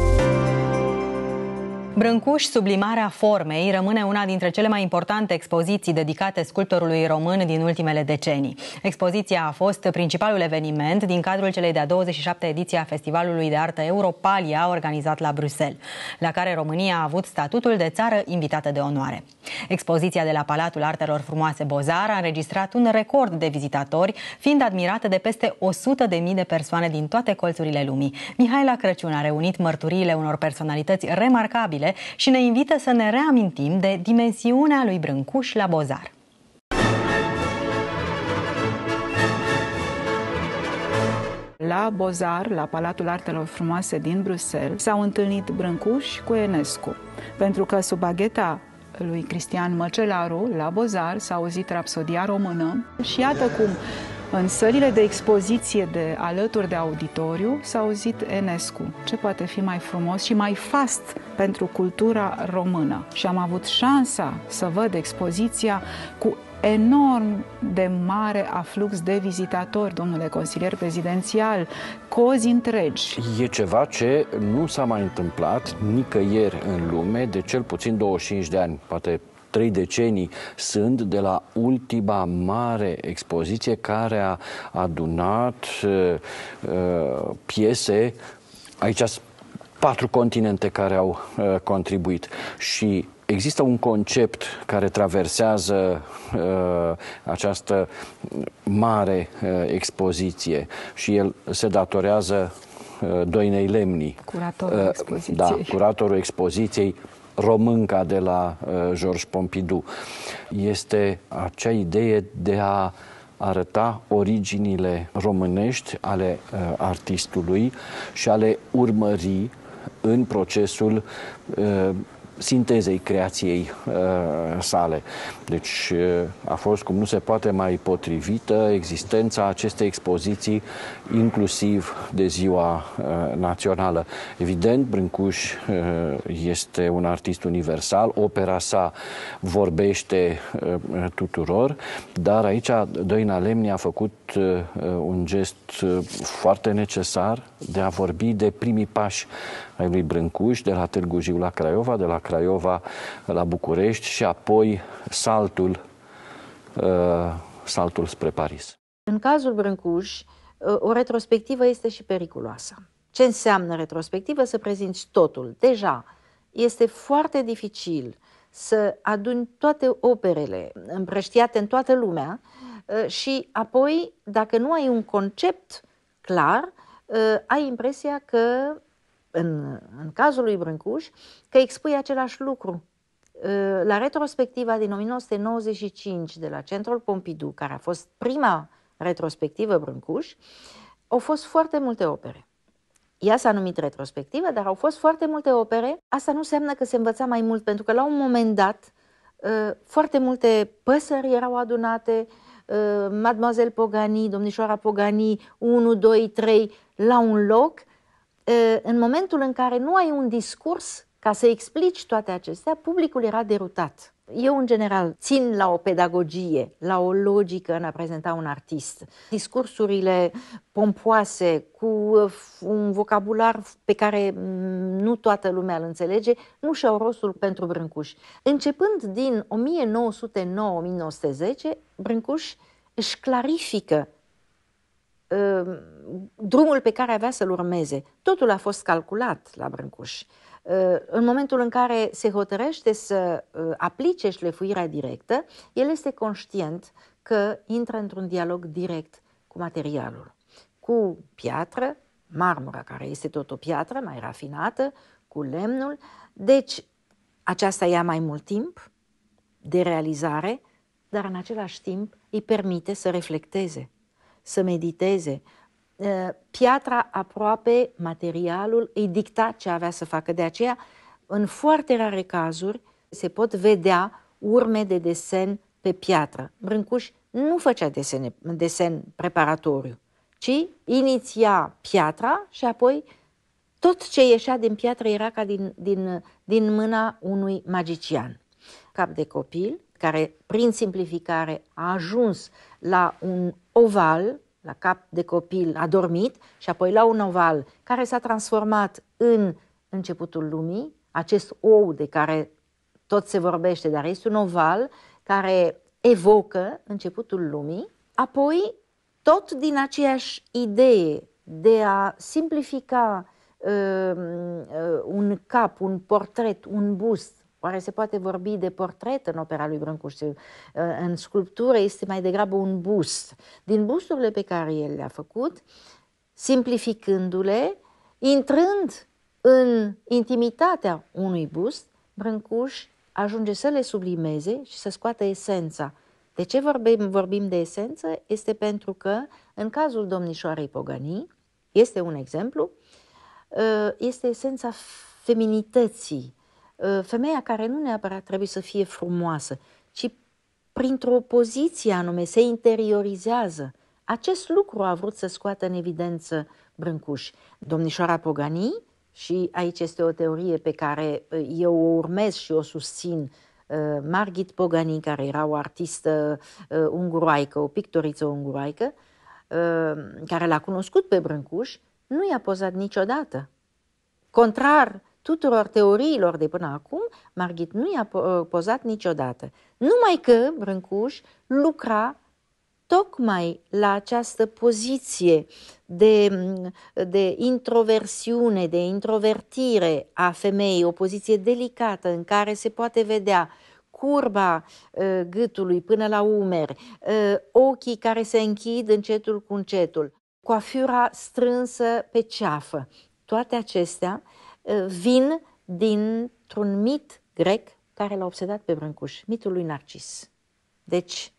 Brâncuș, sublimarea formei, rămâne una dintre cele mai importante expoziții dedicate sculptorului român din ultimele decenii. Expoziția a fost principalul eveniment din cadrul celei de-a douăzeci și șaptea ediție a Festivalului de Artă Europalia, organizat la Bruxelles, la care România a avut statutul de țară invitată de onoare. Expoziția de la Palatul Artelor Frumoase Bozar a înregistrat un record de vizitatori, fiind admirată de peste o sută de mii de persoane din toate colțurile lumii. Mihaela Crăciun a reunit mărturiile unor personalități remarcabile și ne invită să ne reamintim de dimensiunea lui Brâncuș la Bozar. La Bozar, la Palatul Artelor Frumoase din Bruxelles, s-au întâlnit Brâncuș cu Enescu, pentru că sub bagheta lui Cristian Măcelaru, la Bozar, s-a auzit rapsodia română și iată cum în sălile de expoziție de alături de auditoriu s-a auzit Enescu. Ce poate fi mai frumos și mai fast pentru cultura română? Și am avut șansa să văd expoziția cu enorm de mare aflux de vizitatori, domnule consilier prezidențial, cozi întregi. E ceva ce nu s-a mai întâmplat nicăieri în lume de cel puțin douăzeci și cinci de ani, poate trei decenii sunt de la ultima mare expoziție care a adunat uh, uh, piese. Aici sunt patru continente care au uh, contribuit și există un concept care traversează uh, această mare uh, expoziție și el se datorează uh, Doinei Lemni, curatorul expoziției. Da, curatorul expoziției, românca de la uh, Georges Pompidou. Este acea idee de a arăta originile românești ale uh, artistului și a le urmări în procesul uh, sintezei creației uh, sale. Deci uh, a fost cum nu se poate mai potrivită existența acestei expoziții, inclusiv de ziua uh, națională. Evident, Brâncuș uh, este un artist universal, opera sa vorbește uh, tuturor, dar aici Doina Lemni a făcut uh, un gest uh, foarte necesar de a vorbi de primii pași ai lui Brâncuș, de la Târgu Jiu la Craiova, de la Craiova la București și apoi saltul, uh, saltul spre Paris. În cazul Brâncuș, o retrospectivă este și periculoasă. Ce înseamnă retrospectivă? Să prezinți totul. Deja este foarte dificil să aduni toate operele împrăștiate în toată lumea și apoi, dacă nu ai un concept clar, ai impresia că, în, în cazul lui Brâncuș, că expui același lucru. La retrospectiva din o mie nouă sute nouăzeci și cinci de la Centrul Pompidou, care a fost prima retrospectivă Brâncuș, au fost foarte multe opere. Ea s-a numit retrospectivă, dar au fost foarte multe opere. Asta nu înseamnă că se învăța mai mult, pentru că la un moment dat foarte multe păsări erau adunate, Mademoiselle Pogani, domnișoara Pogani, unu, doi, trei, la un loc. În momentul în care nu ai un discurs ca să explici toate acestea, publicul era derutat. Eu, în general, țin la o pedagogie, la o logică în a prezenta un artist. Discursurile pompoase, cu un vocabular pe care nu toată lumea îl înțelege, nu și-au rostul pentru Brâncuș. Începând din o mie nouă sute nouă - o mie nouă sute zece, Brâncuș își clarifică uh, drumul pe care avea să-l urmeze. Totul a fost calculat la Brâncuș. În momentul în care se hotărăște să aplice șlefuirea directă, el este conștient că intră într-un dialog direct cu materialul, cu piatră, marmura, care este tot o piatră mai rafinată, cu lemnul. Deci, aceasta ia mai mult timp de realizare, dar în același timp îi permite să reflecteze, să mediteze. Piatra aproape, materialul, îi dicta ce avea să facă. De aceea, în foarte rare cazuri, se pot vedea urme de desen pe piatră. Brâncuș nu făcea desene, desen preparatoriu, ci iniția piatra și apoi tot ce ieșea din piatră era ca din, din, din mâna unui magician. Cap de copil, care prin simplificare a ajuns la un oval, la cap de copil adormit și apoi la un oval care s-a transformat în începutul lumii, acest ou de care tot se vorbește, dar este un oval care evocă începutul lumii. Apoi, tot din aceeași idee de a simplifica uh, uh, un cap, un portret, un bust. Oare se poate vorbi de portret în opera lui Brâncuș? În sculptură este mai degrabă un bust. Din busturile pe care el le-a făcut, simplificându-le, intrând în intimitatea unui bust, Brâncuș ajunge să le sublimeze și să scoată esența. De ce vorbim, vorbim de esență? Este pentru că, în cazul domnișoarei Pogani, este un exemplu, este esența feminității. Femeia care nu neapărat trebuie să fie frumoasă, ci printr-o poziție anume se interiorizează. Acest lucru a vrut să scoată în evidență Brâncuș. Domnișoara Pogani, și aici este o teorie pe care eu o urmez și o susțin, Margit Pogani, care era o artistă unguroaică, o pictoriță unguroaică, care l-a cunoscut pe Brâncuș, nu i-a pozat niciodată. Contrar tuturor teoriilor de până acum, Margit nu i-a pozat niciodată. Numai că Brâncuș lucra tocmai la această poziție de, de introversiune, de introvertire a femeii, o poziție delicată în care se poate vedea curba uh, gâtului până la umeri, uh, ochii care se închid încetul cu încetul, coafura strânsă pe ceafă. Toate acestea uh, vin dintr-un mit grec care l-a obsedat pe Brâncuș, mitul lui Narcis. Deci,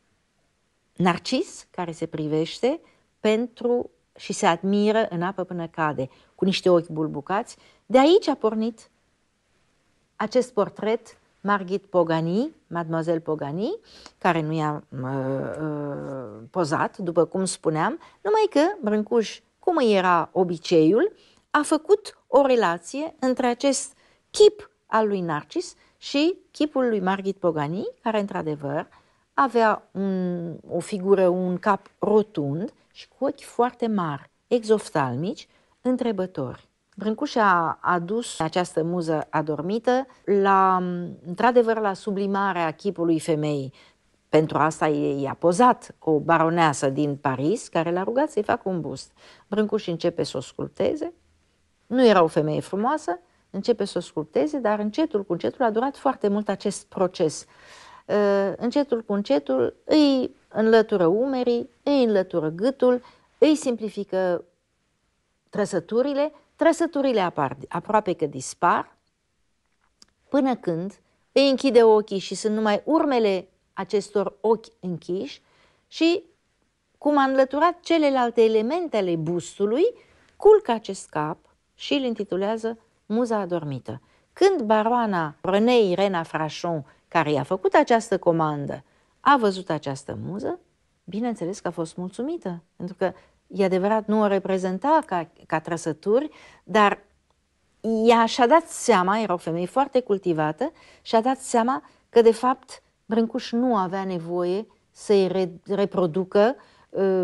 Narcis care se privește pentru și se admiră în apă până cade, cu niște ochi bulbucați. De aici a pornit acest portret Margit Pogani, Mademoiselle Pogani, care nu i-a uh, uh, pozat, după cum spuneam, numai că Brâncuș, cum îi era obiceiul, a făcut o relație între acest chip al lui Narcis și chipul lui Margit Pogani, care într-adevăr avea un, o figură, un cap rotund și cu ochi foarte mari, exoftalmici, întrebători. Brâncuș a adus această muză adormită la, într-adevăr, la sublimarea chipului femeii. Pentru asta i-a pozat o baroneasă din Paris, care l-a rugat să-i facă un bust. Brâncuș începe să o sculpteze. Nu era o femeie frumoasă, începe să o sculpteze, dar încetul cu încetul a durat foarte mult acest proces. Încetul cu încetul îi înlătură umerii, îi înlătură gâtul, îi simplifică trăsăturile, trăsăturile apar, aproape că dispar, până când îi închide ochii și sunt numai urmele acestor ochi închiși și, cum a înlăturat celelalte elemente ale bustului, culcă acest cap și îl intitulează Muza adormită. Când baroana René Irena Frachon, care i-a făcut această comandă, a văzut această muză, bineînțeles că a fost mulțumită, pentru că, e adevărat, nu o reprezenta ca, ca trăsături, dar ea și-a dat seama, era o femeie foarte cultivată, și-a dat seama că, de fapt, Brâncuș nu avea nevoie să-i re reproducă uh,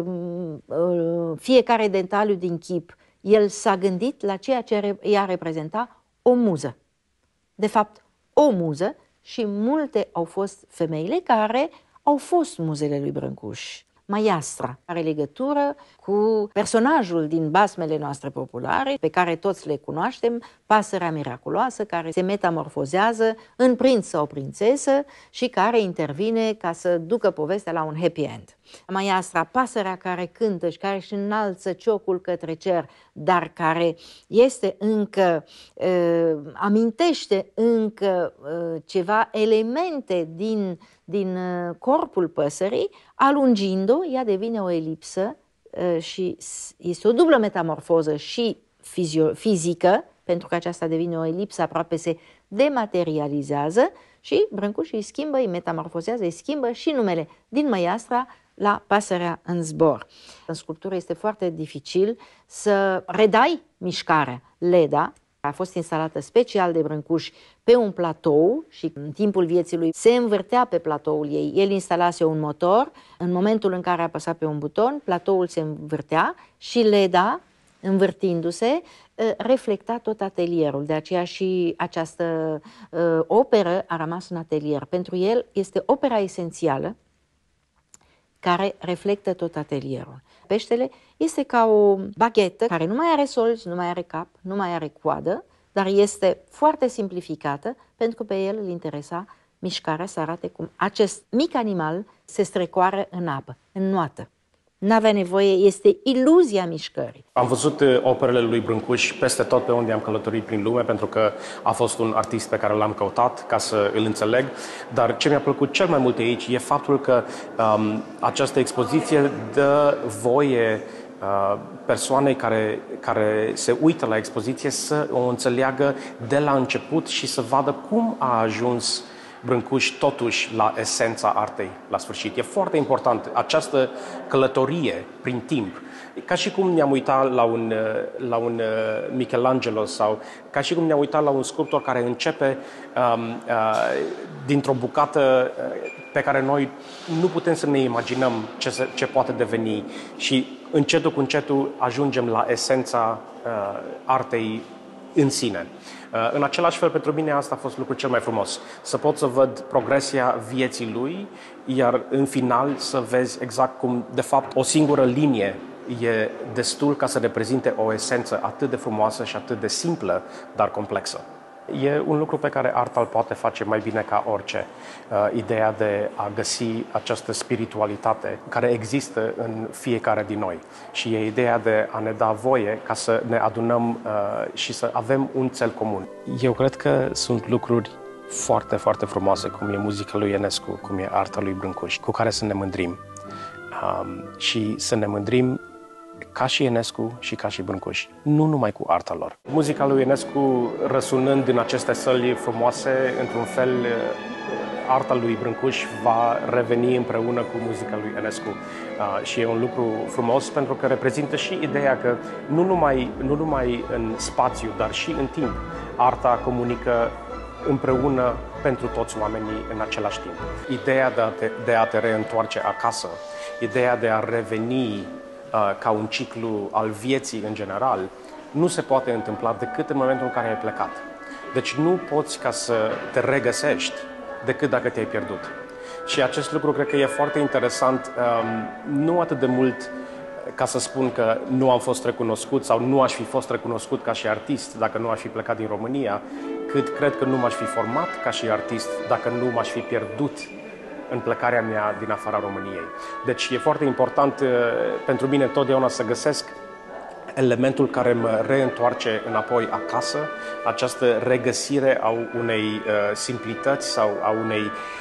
uh, fiecare detaliu din chip. El s-a gândit la ceea ce ea reprezenta o muză. De fapt, o muză, și multe au fost femeile care au fost muzele lui Brâncuș. Maiastra are legătură cu personajul din basmele noastre populare, pe care toți le cunoaștem, pasărea miraculoasă care se metamorfozează în prinț sau prințesă și care intervine ca să ducă povestea la un happy end. Maiastra, pasărea care cântă și care își înalță ciocul către cer, dar care este încă, uh, amintește încă uh, ceva elemente din, din uh, corpul păsării, alungind-o, ea devine o elipsă uh, și este o dublă metamorfoză și fizică, pentru că aceasta devine o elipsă, aproape se dematerializează și Brâncuș îi schimbă, îi metamorfozează, îi schimbă și numele din Maiastra la pasărea în zbor. În sculptură este foarte dificil să redai mișcarea. Leda a fost instalată special de Brâncuș pe un platou și în timpul vieții lui se învârtea pe platoul ei. El instalase un motor, în momentul în care apăsa pe un buton, platoul se învârtea și Leda, învârtindu-se, reflecta tot atelierul. De aceea și această uh, operă a rămas în atelier. Pentru el este opera esențială care reflectă tot atelierul. Peștele este ca o baghetă care nu mai are solzi, nu mai are cap, nu mai are coadă, dar este foarte simplificată pentru că pe el îl interesa mișcarea, să arate cum acest mic animal se strecoară în apă, în noată. N-avea nevoie, este iluzia mișcării. Am văzut operele lui Brâncuș peste tot pe unde am călătorit prin lume, pentru că a fost un artist pe care l-am căutat ca să îl înțeleg, dar ce mi-a plăcut cel mai mult aici e faptul că um, această expoziție dă voie uh, persoanei care, care se uită la expoziție să o înțeleagă de la început și să vadă cum a ajuns Brâncuș totuși la esența artei la sfârșit. E foarte important această călătorie prin timp. Ca și cum ne-am uitat la un, la un Michelangelo sau ca și cum ne-am uitat la un sculptor care începe um, uh, dintr-o bucată pe care noi nu putem să ne imaginăm ce, se, ce poate deveni și încetul cu încetul ajungem la esența uh, artei în sine. În același fel, pentru mine asta a fost lucrul cel mai frumos. Să pot să văd progresia vieții lui, iar în final să vezi exact cum, de fapt, o singură linie e destul ca să reprezinte o esență atât de frumoasă și atât de simplă, dar complexă. E un lucru pe care arta îl poate face mai bine ca orice. Uh, ideea de a găsi această spiritualitate care există în fiecare din noi. Și e ideea de a ne da voie ca să ne adunăm uh, și să avem un cel comun. Eu cred că sunt lucruri foarte, foarte frumoase, cum e muzica lui Enescu, cum e arta lui Brâncuș, cu care să ne mândrim. Um, și să ne mândrim ca și Enescu și ca și Brâncuș, nu numai cu arta lor. Muzica lui Enescu răsunând în aceste săli frumoase, într-un fel, arta lui Brâncuș va reveni împreună cu muzica lui Enescu. Uh, și e un lucru frumos pentru că reprezintă și ideea că nu numai, nu numai în spațiu, dar și în timp, arta comunică împreună pentru toți oamenii în același timp. Ideea de a te, de a te reîntoarce acasă, ideea de a reveni ca un ciclu al vieții în general, nu se poate întâmpla decât în momentul în care ai plecat. Deci nu poți ca să te regăsești decât dacă te-ai pierdut. Și acest lucru cred că e foarte interesant, nu atât de mult ca să spun că nu am fost recunoscut sau nu aș fi fost recunoscut ca și artist dacă nu aș fi plecat din România, cât cred că nu m-aș fi format ca și artist dacă nu m-aș fi pierdut în plecarea mea din afara României. Deci e foarte important uh, pentru mine totdeauna să găsesc elementul care mă reîntoarce înapoi acasă, această regăsire a unei uh, simplități sau a unei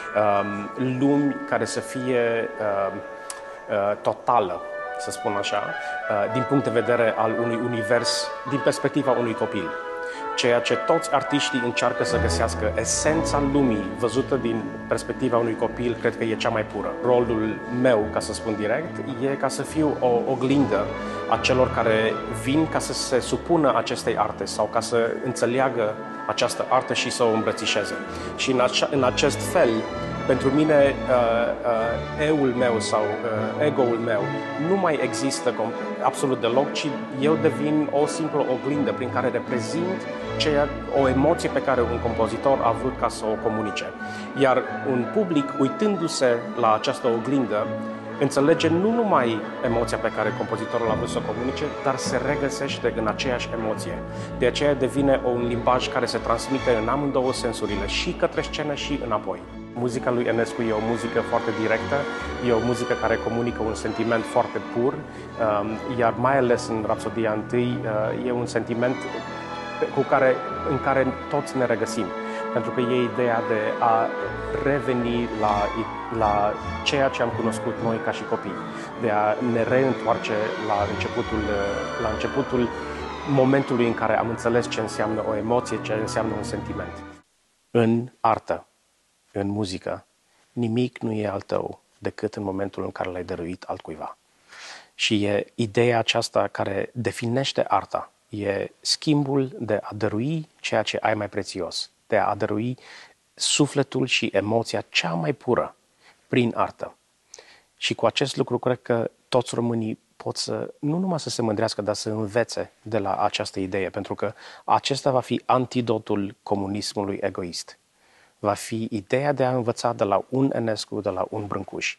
um, lumi care să fie uh, uh, totală, să spun așa, uh, din punct de vedere al unui univers, din perspectiva unui copil. Ceea ce toți artiștii încearcă să găsească, esența lumii văzută din perspectiva unui copil, cred că e cea mai pură. Rolul meu, ca să spun direct, e ca să fiu o oglindă a celor care vin ca să se supună acestei arte sau ca să înțeleagă această artă și să o îmbrățișeze. Și în, acea, în acest fel, pentru mine, uh, uh, eul meu sau uh, ego-ul meu nu mai există absolut deloc, ci eu devin o simplă oglindă prin care reprezint ceea, o emoție pe care un compozitor a vrut ca să o comunice. Iar un public, uitându-se la această oglindă, înțelege nu numai emoția pe care compozitorul a vrut să o comunice, dar se regăsește în aceeași emoție. De aceea devine un limbaj care se transmite în amândouă sensurile, și către scenă și înapoi. Muzica lui Enescu e o muzică foarte directă, e o muzică care comunică un sentiment foarte pur, iar mai ales în Rapsodia întâi e un sentiment cu care, în care toți ne regăsim. Pentru că e ideea de a reveni la, la ceea ce am cunoscut noi ca și copii, de a ne reîntoarce la începutul, la începutul momentului în care am înțeles ce înseamnă o emoție, ce înseamnă un sentiment. În artă, în muzică, nimic nu e al tău decât în momentul în care l-ai dăruit altcuiva. Și e ideea aceasta care definește arta, e schimbul de a dărui ceea ce ai mai prețios, de a dărui sufletul și emoția cea mai pură prin artă. Și cu acest lucru cred că toți românii pot să, nu numai să se mândrească, dar să învețe de la această idee, pentru că acesta va fi antidotul comunismului egoist. Va fi ideea de a învăța de la un Enescu, de la un Brâncuș.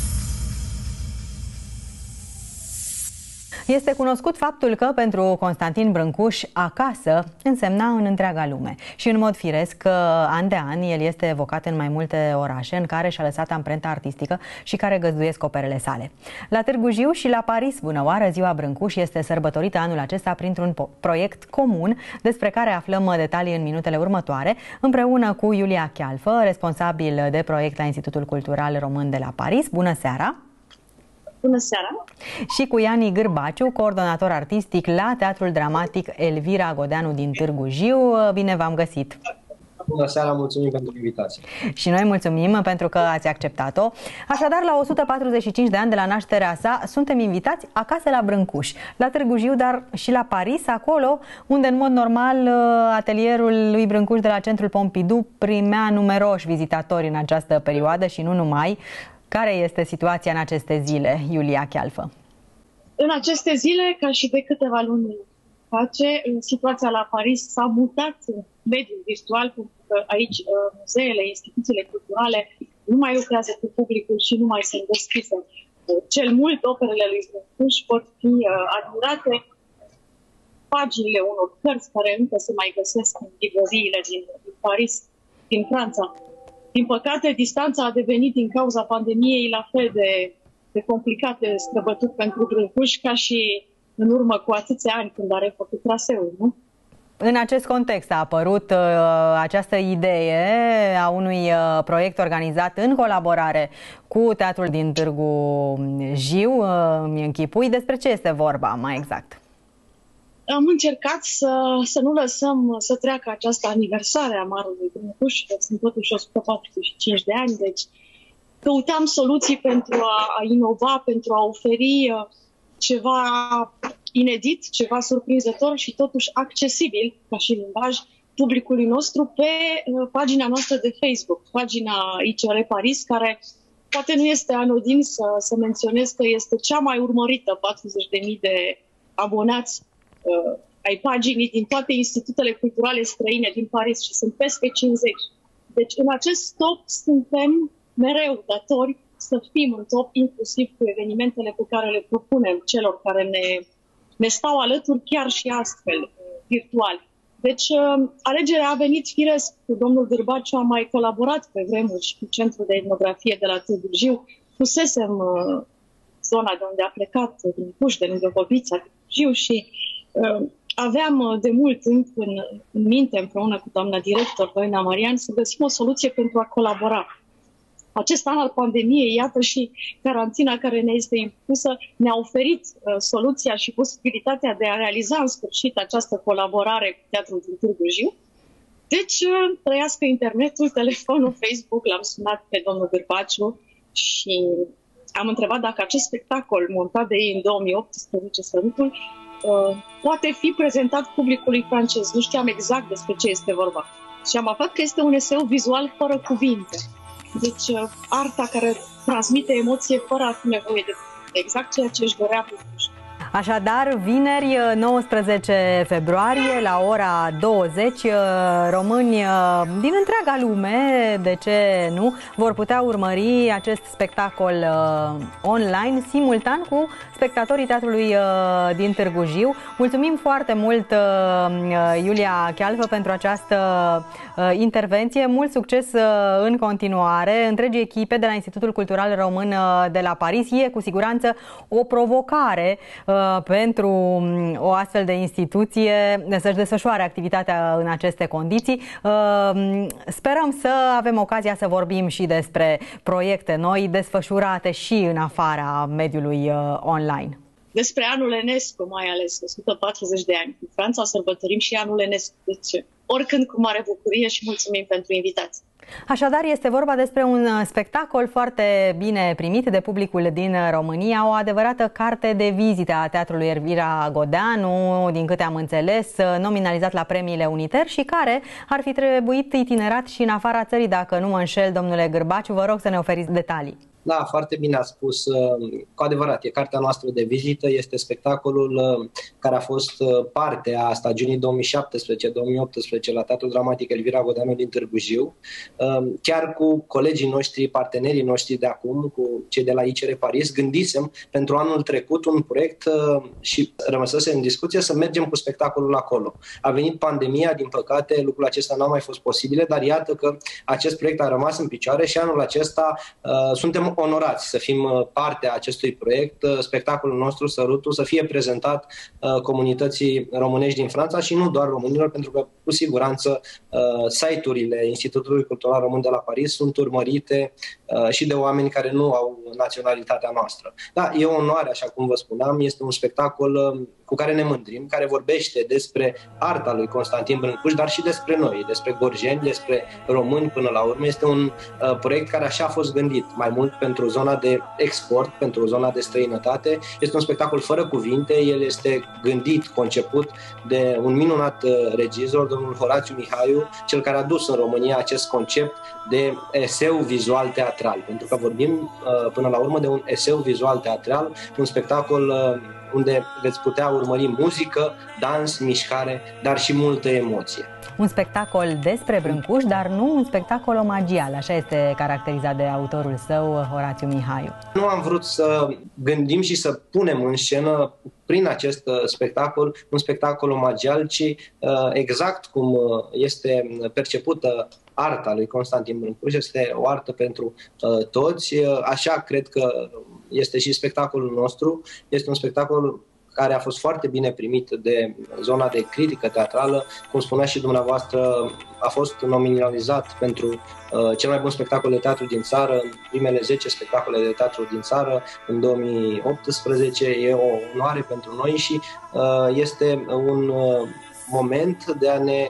Este cunoscut faptul că pentru Constantin Brâncuș acasă însemna în întreaga lume și în mod firesc că an de an el este evocat în mai multe orașe în care și-a lăsat amprenta artistică și care găzduiesc operele sale. La Târgu Jiu și la Paris, bună oară, Ziua Brâncuș este sărbătorită anul acesta printr-un proiect comun despre care aflăm detalii în minutele următoare, împreună cu Iulia Chialfă, responsabil de proiect la Institutul Cultural Român de la Paris. Bună seara! Bună seara! Și cu Iani Gârbaciu, coordonator artistic la Teatrul Dramatic Elvira Godeanu din Târgu Jiu. Bine v-am găsit! Bună seara, mulțumim pentru invitație! Și noi mulțumim pentru că ați acceptat-o. Așadar, la o sută patruzeci și cinci de ani de la nașterea sa, suntem invitați acasă la Brâncuș, la Târgu Jiu, dar și la Paris, acolo unde, în mod normal, atelierul lui Brâncuș de la Centrul Pompidou primea numeroși vizitatori în această perioadă și nu numai. Care este situația în aceste zile, Iulia Chialfă? În aceste zile, ca și de câteva luni face, situația la Paris s-a mutat în mediul virtual, pentru că aici muzeele, instituțiile culturale nu mai lucrează cu publicul și nu mai sunt deschise. Cel mult, operele lui Brâncuș pot fi admirate, paginile unor cărți care încă se mai găsesc în librăriile din, din Paris, din Franța. Din păcate, distanța a devenit din cauza pandemiei la fel de, de complicat, de străbătut pentru Brâncuș, ca și în urmă cu atâția ani când a refăcut traseul, nu? În acest context a apărut uh, această idee a unui uh, proiect organizat în colaborare cu Teatrul din Târgu Jiu. Uh, mi închipui despre ce este vorba mai exact. Am încercat să, să nu lăsăm să treacă această aniversare a Marelui Brâncuș, că sunt totuși o sută patruzeci și cinci de ani, deci căutam soluții pentru a, a inova, pentru a oferi ceva inedit, ceva surprinzător și totuși accesibil, ca și limbaj, publicului nostru pe pagina noastră de Facebook, pagina I C R Paris, care poate nu este anodin să, să menționez că este cea mai urmărită, patruzeci de mii de abonați Uh, ai paginii din toate institutele culturale străine din Paris și sunt peste cincizeci. Deci în acest stop suntem mereu datori să fim în top, inclusiv cu evenimentele pe care le propunem celor care ne, ne stau alături, chiar și astfel, virtual. Deci, alegerea a venit firesc. Cu domnul Gârbaciu am mai colaborat pe vremuri cu Centrul de Etnografie de la Târgu Jiu. Pusesem uh, zona de unde a plecat, din Puș, de lângă Hobița, Târgu Jiu, și uh, aveam de mult timp în, în minte, împreună cu doamna director, Doina Marian, să găsim o soluție pentru a colabora. Acest an al pandemiei, iată, și carantina care ne este impusă, ne-a oferit uh, soluția și posibilitatea de a realiza în sfârșit această colaborare cu Teatrul din Târgu Jiu. Deci, uh, trăiască internetul, telefonul, Facebook, l-am sunat pe domnul Gârbaciu și am întrebat dacă acest spectacol montat de ei în două mii optsprezece, Sărutul, uh, poate fi prezentat publicului francez. Nu știam exact despre ce este vorba. Și am aflat că este un eseu vizual fără cuvinte. Deci, arta care transmite emoție fără a fi nevoie de exact ceea ce își dorea publicul. Așadar, vineri, nouăsprezece februarie, la ora douăzeci, români din întreaga lume, de ce nu, vor putea urmări acest spectacol online, simultan cu spectatorii Teatrului din Târgu Jiu. Mulțumim foarte mult, Iulia Chealfă, pentru această intervenție. Mult succes în continuare întregii echipe de la Institutul Cultural Român de la Paris. E cu siguranță o provocare pentru o astfel de instituție să-și desfășoare activitatea în aceste condiții. Sperăm să avem ocazia să vorbim și despre proiecte noi desfășurate și în afara mediului online. Despre anul Enescu, mai ales, o sută patruzeci de ani. În Franța sărbătorim și anul Enescu. Deci, oricând, cu mare bucurie, și mulțumim pentru invitație. Așadar, este vorba despre un spectacol foarte bine primit de publicul din România, o adevărată carte de vizită a Teatrului Elvira Godeanu, din câte am înțeles, nominalizat la premiile Uniter și care ar fi trebuit itinerat și în afara țării, dacă nu mă înșel, domnule Gârbaciu. Vă rog să ne oferiți detalii. Da, foarte bine ați spus. Cu adevărat, e cartea noastră de vizită, este spectacolul care a fost parte a stagiunii două mii șaptesprezece două mii optsprezece la Teatrul Dramatic Elvira Godeanu din Târgu Jiu. Chiar cu colegii noștri, partenerii noștri de acum, cu cei de la I C R Paris, gândisem pentru anul trecut un proiect și rămăsese în discuție să mergem cu spectacolul acolo. A venit pandemia, din păcate, lucrul acesta n-a mai fost posibil, dar iată că acest proiect a rămas în picioare și anul acesta uh, suntem onorați să fim parte a acestui proiect, spectacolul nostru, Sărutul, să fie prezentat uh, comunității românești din Franța și nu doar românilor, pentru că cu siguranță uh, site-urile Institutului Cultural Român de la Paris sunt urmărite uh, și de oameni care nu au naționalitatea noastră. Da, e o onoare, așa cum vă spuneam, este un spectacol uh, cu care ne mândrim, care vorbește despre arta lui Constantin Brâncuș, dar și despre noi, despre gorjeni, despre români până la urmă. Este un uh, proiect care așa a fost gândit, mai mult pentru zona de export, pentru zona de străinătate. Este un spectacol fără cuvinte, el este gândit, conceput de un minunat uh, regizor, domnul Horațiu Mihaiu, cel care a dus în România acest concept de eseu vizual teatral, pentru că vorbim uh, până la urmă de un eseu vizual teatral, un spectacol uh, unde veți putea urmări muzică, dans, mișcare, dar și multă emoție. Un spectacol despre Brâncuș, dar nu un spectacol omagial, așa este caracterizat de autorul său, Horațiu Mihaiu. Nu am vrut să gândim și să punem în scenă prin acest spectacol un spectacol omagial, ci exact cum este percepută arta lui Constantin Brâncuș, este o artă pentru uh, toți, așa cred că este și spectacolul nostru, este un spectacol care a fost foarte bine primit de zona de critică teatrală, cum spunea și dumneavoastră, a fost nominalizat pentru uh, cel mai bun spectacol de teatru din țară, în primele zece spectacole de teatru din țară, în două mii optsprezece, e o onoare pentru noi și uh, este un uh, moment de a ne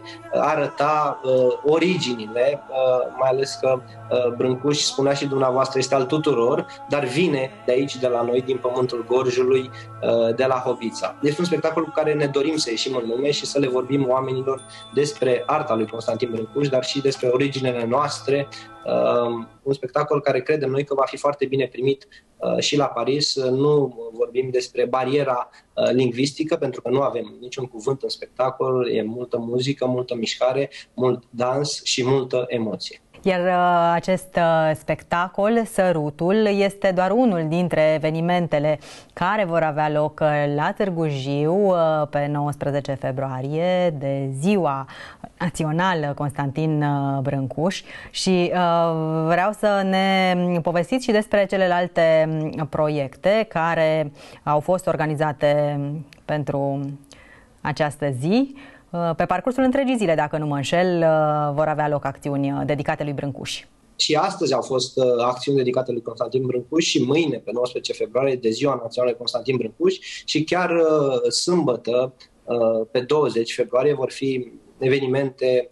arăta uh, originile, uh, mai ales că uh, Brâncuș, spunea și dumneavoastră, este al tuturor, dar vine de aici, de la noi, din pământul Gorjului, uh, de la Hobița. Este un spectacol cu care ne dorim să ieșim în lume și să le vorbim oamenilor despre arta lui Constantin Brâncuș, dar și despre originele noastre. Uh, un spectacol care credem noi că va fi foarte bine primit uh, și la Paris. Nu vorbim despre bariera uh, lingvistică, pentru că nu avem niciun cuvânt în spectacol, e multă muzică, multă mișcare, mult dans și multă emoție. Iar uh, acest uh, spectacol, Sărutul, este doar unul dintre evenimentele care vor avea loc la Târgu Jiu uh, pe nouăsprezece februarie, de Ziua Națională Constantin Brâncuș, și uh, vreau să ne povestiți și despre celelalte proiecte care au fost organizate pentru această zi. Pe parcursul întregii zile, dacă nu mă înșel, vor avea loc acțiuni dedicate lui Brâncuș. Și astăzi au fost acțiuni dedicate lui Constantin Brâncuș și mâine, pe nouăsprezece februarie, de Ziua Națională Constantin Brâncuș, și chiar sâmbătă, pe douăzeci februarie, vor fi evenimente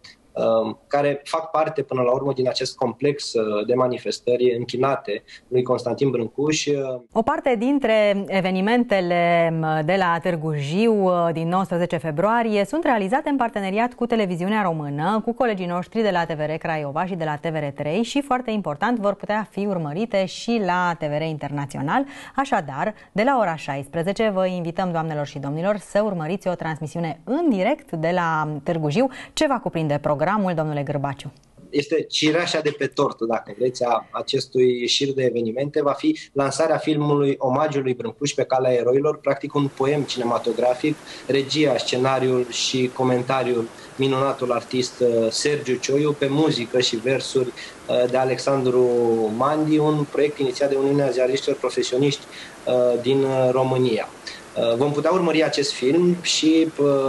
care fac parte până la urmă din acest complex de manifestări închinate lui Constantin Brâncuș. O parte dintre evenimentele de la Târgu Jiu din nouăsprezece februarie sunt realizate în parteneriat cu Televiziunea Română, cu colegii noștri de la T V R Craiova și de la T V R trei și, foarte important, vor putea fi urmărite și la T V R Internațional. Așadar, de la ora șaisprezece vă invităm, doamnelor și domnilor, să urmăriți o transmisiune în direct de la Târgu Jiu. Ce va cuprinde programul, domnule Gârbaciu? Este cireașa de pe tortă, dacă vreți, a acestui șir de evenimente. Va fi lansarea filmului Omagiul lui Brâncuș pe calea eroilor, practic un poem cinematografic, regia, scenariul și comentariul minunatul artist Sergiu Cioiu, pe muzică și versuri de Alexandru Mandi, un proiect inițiat de Uniunea Ziariștilor Profesioniști din România. Vom putea urmări acest film și,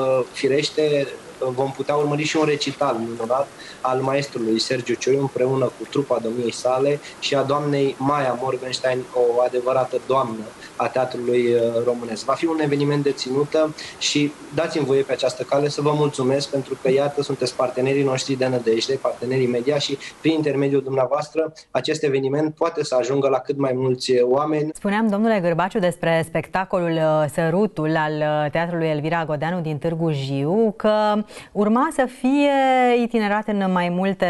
firește, vom putea urmări și un recital minunat al maestrului Sergiu Cioiu împreună cu trupa domniei sale și a doamnei Maia Morgenstein, o adevărată doamnă a teatrului românesc. Va fi un eveniment de ținută și dați-mi voie pe această cale să vă mulțumesc, pentru că, iată, sunteți partenerii noștri de nădejde, partenerii media, și prin intermediul dumneavoastră acest eveniment poate să ajungă la cât mai mulți oameni. Spuneam, domnule Gârbaciu, despre spectacolul Sărutul al Teatrului Elvira Godeanu din Târgu Jiu, că urma să fie itinerat în mai multe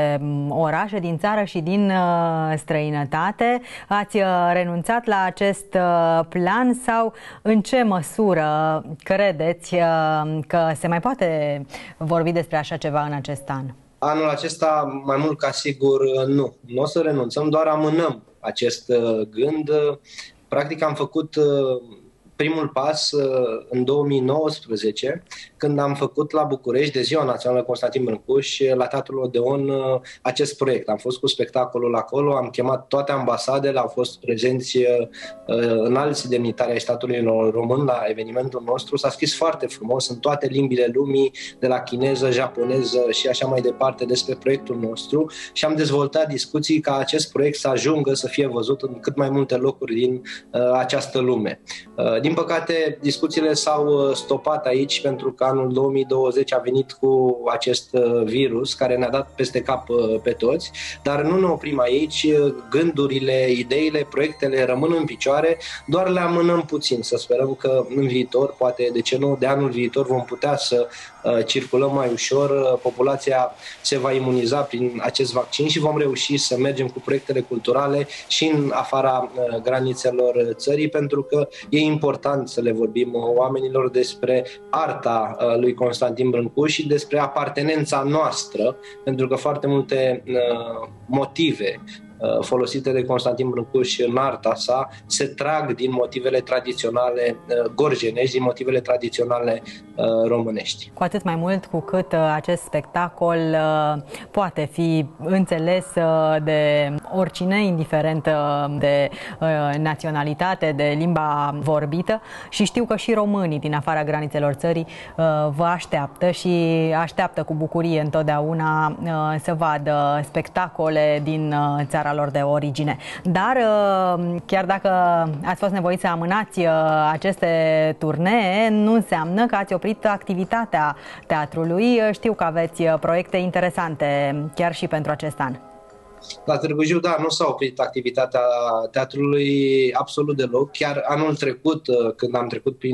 orașe din țară și din străinătate. Ați renunțat la acest plan sau în ce măsură credeți că se mai poate vorbi despre așa ceva în acest an? Anul acesta, mai mult ca sigur, nu. Nu o să renunțăm, doar amânăm acest gând. Practic am făcut primul pas în două mii nouăsprezece, când am făcut la București, de Ziua Națională Constantin Brâncuș, la Teatrul Odeon, acest proiect. Am fost cu spectacolul acolo, am chemat toate ambasadele, au fost prezenți înalți demnitari ai statului român la evenimentul nostru. S-a scris foarte frumos în toate limbile lumii, de la chineză, japoneză și așa mai departe, despre proiectul nostru, și am dezvoltat discuții ca acest proiect să ajungă să fie văzut în cât mai multe locuri din această lume. Din păcate, discuțiile s-au stopat aici, pentru că anul două mii douăzeci a venit cu acest virus care ne-a dat peste cap pe toți, dar nu ne oprim aici. Gândurile, ideile, proiectele rămân în picioare, doar le amânăm puțin. Să sperăm că în viitor, poate de ce nu, de anul viitor, vom putea să circulăm mai ușor, populația se va imuniza prin acest vaccin și vom reuși să mergem cu proiectele culturale și în afara granițelor țării, pentru că e important să le vorbim oamenilor despre arta lui Constantin Brâncuș și despre apartenența noastră, pentru că foarte multe motive folosite de Constantin Brâncuș în arta sa se trag din motivele tradiționale gorjenești, din motivele tradiționale românești. Cu atât mai mult cu cât acest spectacol poate fi înțeles de oricine, indiferent de naționalitate, de limba vorbită, și știu că și românii din afara granițelor țării vă așteaptă și așteaptă cu bucurie întotdeauna să vadă spectacole din țara lor de origine. Dar chiar dacă ați fost nevoiți să amânați aceste turnee, nu înseamnă că ați oprit activitatea teatrului. Știu că aveți proiecte interesante chiar și pentru acest an. La Târgu Jiu, da, nu s-a oprit activitatea teatrului absolut deloc. Chiar anul trecut, când am trecut prin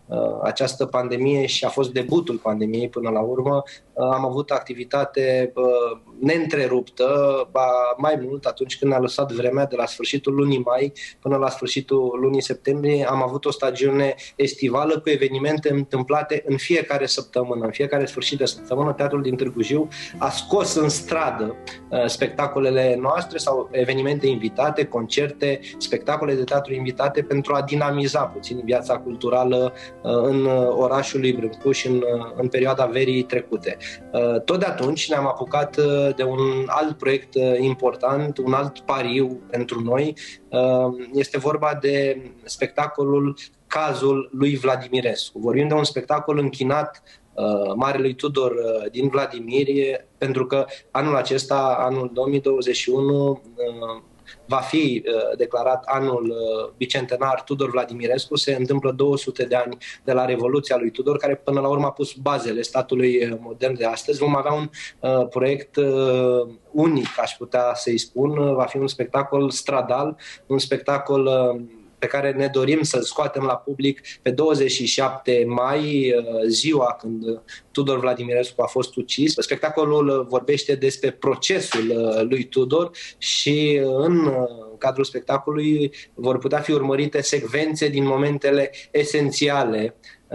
această pandemie și a fost debutul pandemiei până la urmă, am avut activitate neîntreruptă, ba mai mult atunci când a lăsat vremea de la sfârșitul lunii mai până la sfârșitul lunii septembrie. Am avut o stagiune estivală cu evenimente întâmplate în fiecare săptămână. În fiecare sfârșit de săptămână, Teatrul din Târgu Jiu a scos în stradă spectacolele noastre sau evenimente invitate, concerte, spectacole de teatru invitate pentru a dinamiza puțin viața culturală în orașul lui Brâncuș în, în perioada verii trecute. Tot de atunci ne-am apucat de un alt proiect important, un alt pariu pentru noi. Este vorba de spectacolul Cazul lui Vladimirescu. Vorbim de un spectacol închinat Marelui Tudor din Vladimir, pentru că anul acesta, anul două mii douăzeci și unu, va fi declarat anul bicentenar Tudor Vladimirescu. Se întâmplă două sute de ani de la Revoluția lui Tudor, care până la urmă a pus bazele statului modern de astăzi. Vom avea un uh, proiect uh, unic, aș putea să-i spun. Va fi un spectacol stradal, un spectacol uh, pe care ne dorim să-l scoatem la public pe douăzeci și șapte mai, ziua când Tudor Vladimirescu a fost ucis. Spectacolul vorbește despre procesul lui Tudor și în cadrul spectacolului vor putea fi urmărite secvențe din momentele esențiale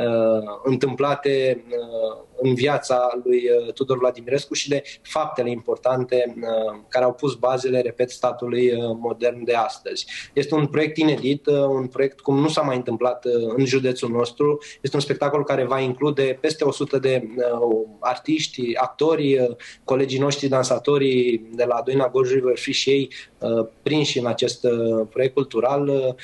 întâmplate în viața lui Tudor Vladimirescu și de faptele importante care au pus bazele, repet, statului modern de astăzi. Este un proiect inedit, un proiect cum nu s-a mai întâmplat în județul nostru. Este un spectacol care va include peste o sută de artiști, actori, colegii noștri dansatorii de la Doina Gorjului vor fi și ei prinși în acest proiect cultural.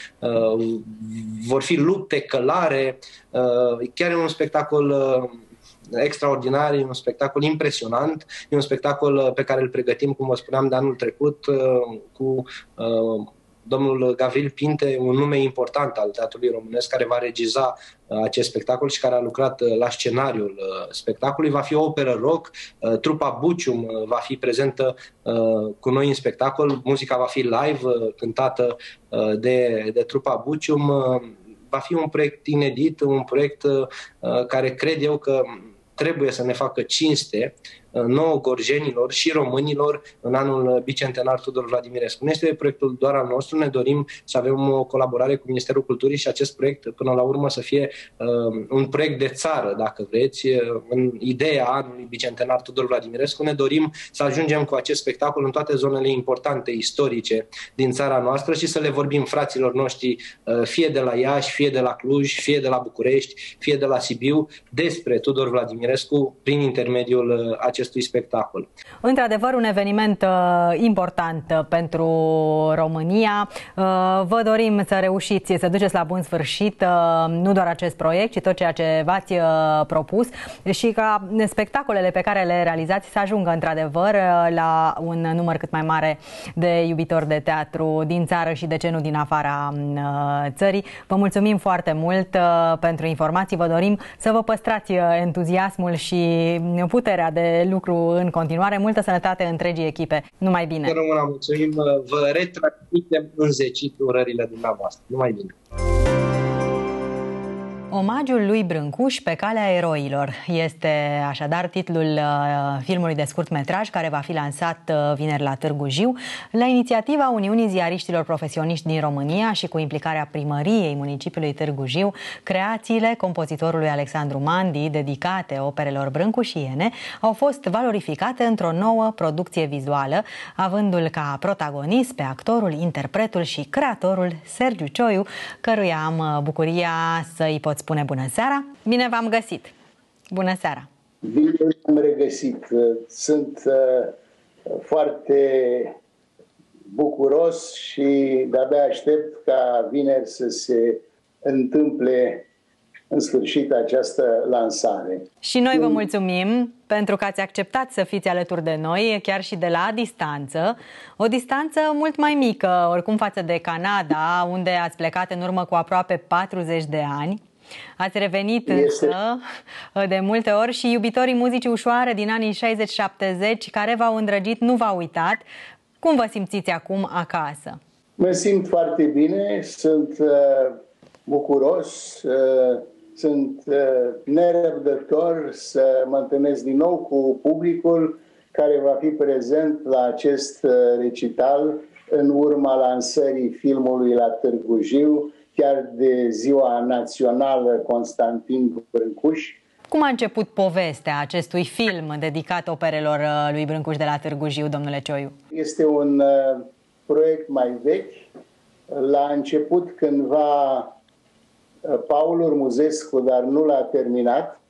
Vor fi lupte, călare, chiar e un spectacol extraordinar, e un spectacol impresionant, e un spectacol pe care îl pregătim, cum vă spuneam, de anul trecut cu domnul Gavril Pinte, un nume important al teatrului românesc, care va regiza acest spectacol și care a lucrat la scenariul spectacolului. Va fi o operă rock, trupa Bucium va fi prezentă cu noi în spectacol, muzica va fi live, cântată de, de trupa Bucium. Va fi un proiect inedit, un proiect care cred eu că trebuie să ne facă cinste nouă gorjenilor și românilor în anul bicentenar Tudor Vladimirescu. Nu este proiectul doar al nostru, ne dorim să avem o colaborare cu Ministerul Culturii și acest proiect până la urmă să fie uh, un proiect de țară, dacă vreți. În ideea anului bicentenar Tudor Vladimirescu ne dorim să ajungem cu acest spectacol în toate zonele importante, istorice din țara noastră și să le vorbim fraților noștri, uh, fie de la Iași, fie de la Cluj, fie de la București, fie de la Sibiu, despre Tudor Vladimirescu prin intermediul uh, acestui spectacol. Într-adevăr, un eveniment uh, important uh, pentru România. Uh, vă dorim să reușiți să duceți la bun sfârșit uh, nu doar acest proiect, ci tot ceea ce v-ați uh, propus și ca spectacolele pe care le realizați să ajungă într-adevăr uh, la un număr cât mai mare de iubitori de teatru din țară și de ce nu din afara uh, țării. Vă mulțumim foarte mult uh, pentru informații. Vă dorim să vă păstrați entuziasmul și puterea de lucru în continuare. Multă sănătate întregii echipe. Numai bine! Să rămână, mulțumim! Vă retransmitem înzecit urările dumneavoastră. Numai bine! Omagiul lui Brâncuș pe calea eroilor este așadar titlul filmului de scurtmetraj care va fi lansat vineri la Târgu Jiu la inițiativa Uniunii Ziariștilor Profesioniști din România și cu implicarea primăriei municipiului Târgu Jiu. Creațiile compozitorului Alexandru Mandi, dedicate operelor brâncușiene, au fost valorificate într-o nouă producție vizuală, avându-l ca protagonist pe actorul, interpretul și creatorul Sergiu Cioiu, căruia am bucuria să-i pot spune bună seara. Bine v-am găsit! Bună seara! Bine am regăsit! Sunt uh, foarte bucuros și de-abia aștept ca vineri să se întâmple în sfârșit această lansare. Și noi vă mulțumim pentru că ați acceptat să fiți alături de noi, chiar și de la distanță. O distanță mult mai mică, oricum, față de Canada, unde ați plecat în urmă cu aproape patruzeci de ani. Ați revenit este. însă de multe ori și iubitorii muzicii ușoare din anii șaizeci șaptezeci, care v-au îndrăgit, nu v-au uitat. Cum vă simțiți acum acasă? Mă simt foarte bine, sunt uh, bucuros uh, sunt nerăbdător să mă întâlnesc din nou cu publicul care va fi prezent la acest recital în urma lansării filmului la Târgu Jiu, chiar de Ziua Națională Constantin Brâncuș. Cum a început povestea acestui film dedicat operelor lui Brâncuș de la Târgu Jiu, domnule Cioiu? Este un uh, proiect mai vechi. L-a început cândva uh, Paul Urmuzescu, dar nu l-a terminat.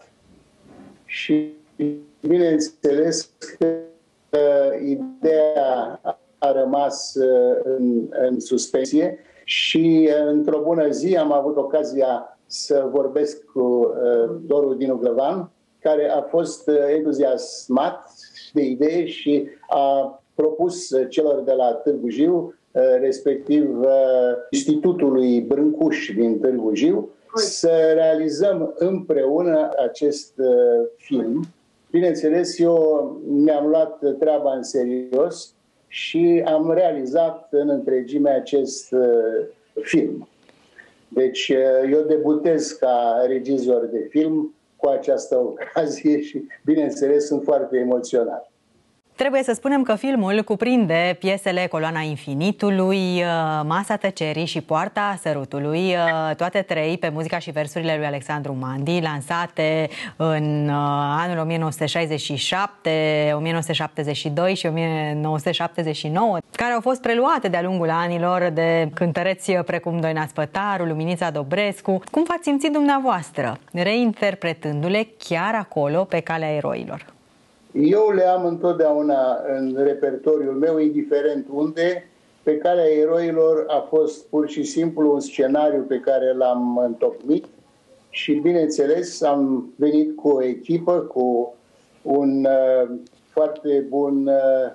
Și bineînțeles că uh, ideea a rămas uh, în, în suspensie și uh, într-o bună zi am avut ocazia să vorbesc cu uh, Doru Dinu Glăvan, care a fost uh, entuziasmat de idee și a propus uh, celor de la Târgu Jiu, uh, respectiv uh, Institutului Brâncuș din Târgu Jiu, să realizăm împreună acest uh, film. Bineînțeles, eu mi-am luat treaba în serios și am realizat în întregime acest uh, film. Deci eu debutez ca regizor de film cu această ocazie și, bineînțeles, sunt foarte emoționat. Trebuie să spunem că filmul cuprinde piesele Coloana Infinitului, Masa Tăcerii și Poarta Sărutului, toate trei pe muzica și versurile lui Alexandru Mandi, lansate în anul o mie nouă sute șaizeci și șapte, o mie nouă sute șaptezeci și doi și o mie nouă sute șaptezeci și nouă, care au fost preluate de-a lungul anilor de cântăreți precum Doina Spătaru, Luminița Dobrescu. Cum v-ați simțit dumneavoastră, reinterpretându-le chiar acolo pe calea eroilor? Eu le am întotdeauna în repertoriul meu, indiferent unde. Pe calea eroilor a fost pur și simplu un scenariu pe care l-am întocmit și, bineînțeles, am venit cu o echipă, cu un uh, foarte bun uh,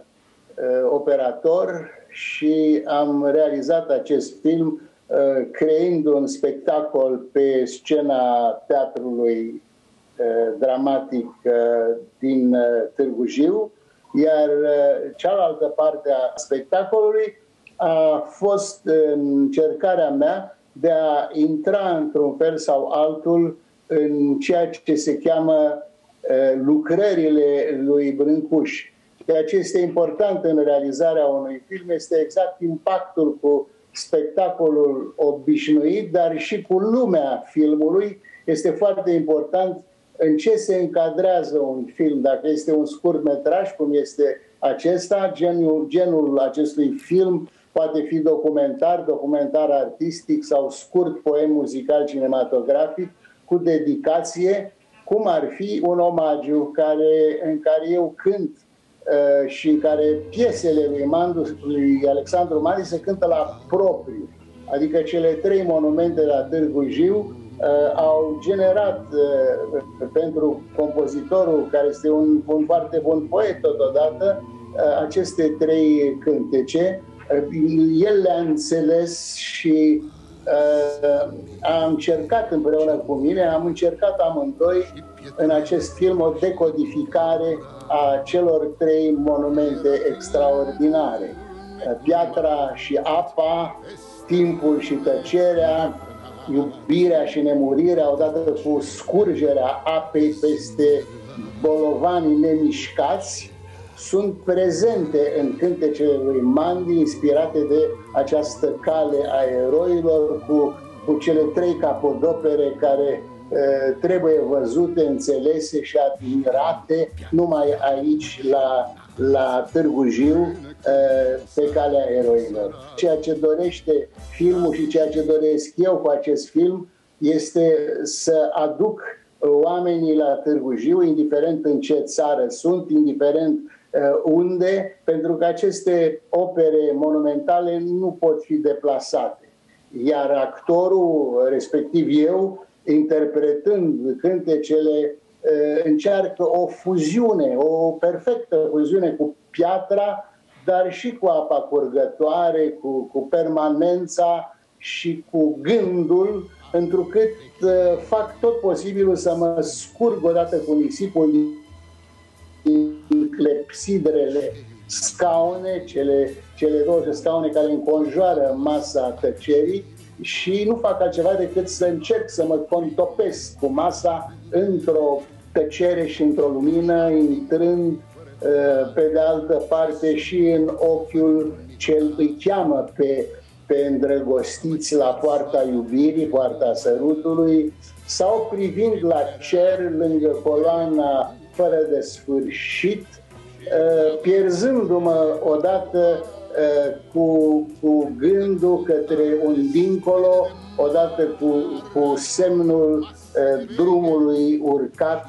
operator și am realizat acest film uh, creând un spectacol pe scena teatrului dramatic din Târgu Jiu, iar cealaltă parte a spectacolului a fost încercarea mea de a intra într-un fel sau altul în ceea ce se cheamă lucrările lui Brâncuș. Ceea ce este important în realizarea unui film este exact impactul cu spectacolul obișnuit, dar și cu lumea filmului. Este foarte important în ce se încadrează un film, dacă este un scurtmetraj, cum este acesta, genul, genul acestui film poate fi documentar, documentar artistic sau scurt poem muzical cinematografic cu dedicație, cum ar fi un omagiu care, în care eu cânt uh, și în care piesele lui, Mandu, lui Alexandru Mandi se cântă la propriu. Adică cele trei monumente la Târgu Jiu Uh, au generat uh, pentru compozitorul, care este un, un foarte bun poet totodată, uh, aceste trei cântece. Uh, el le-a înțeles și uh, a încercat împreună cu mine, am încercat amândoi în acest film o decodificare a celor trei monumente extraordinare. Uh, piatra și apa, timpul și tăcerea, iubirea și nemurirea, odată cu scurgerea apei peste bolovanii nemișcați, sunt prezente în cântecele lui Mandi, inspirate de această cale a eroilor, cu, cu cele trei capodopere care e, trebuie văzute, înțelese și admirate numai aici la, la Târgu Jiu, pe calea eroilor. Ceea ce dorește filmul și ceea ce doresc eu cu acest film este să aduc oamenii la Târgu Jiu, indiferent în ce țară sunt, indiferent unde, pentru că aceste opere monumentale nu pot fi deplasate. Iar actorul, respectiv eu, interpretând cântecele, încearcă o fuziune, o perfectă fuziune cu piatra, dar și cu apa curgătoare, cu, cu permanența și cu gândul, întrucât uh, fac tot posibilul să mă scurg odată cu nisipul din clepsidrele scaune, cele, cele două scaune care înconjoară masa tăcerii, și nu fac altceva decât să încerc să mă contopesc cu masa într-o tăcere și într-o lumină, intrând pe de altă parte și în ochiul ce îi cheamă pe, pe îndrăgostiți la poarta iubirii, poarta sărutului, sau privind la cer lângă coloana fără de sfârșit, pierzându-mă odată cu, cu gândul către un dincolo, odată cu, cu semnul drumului urcat,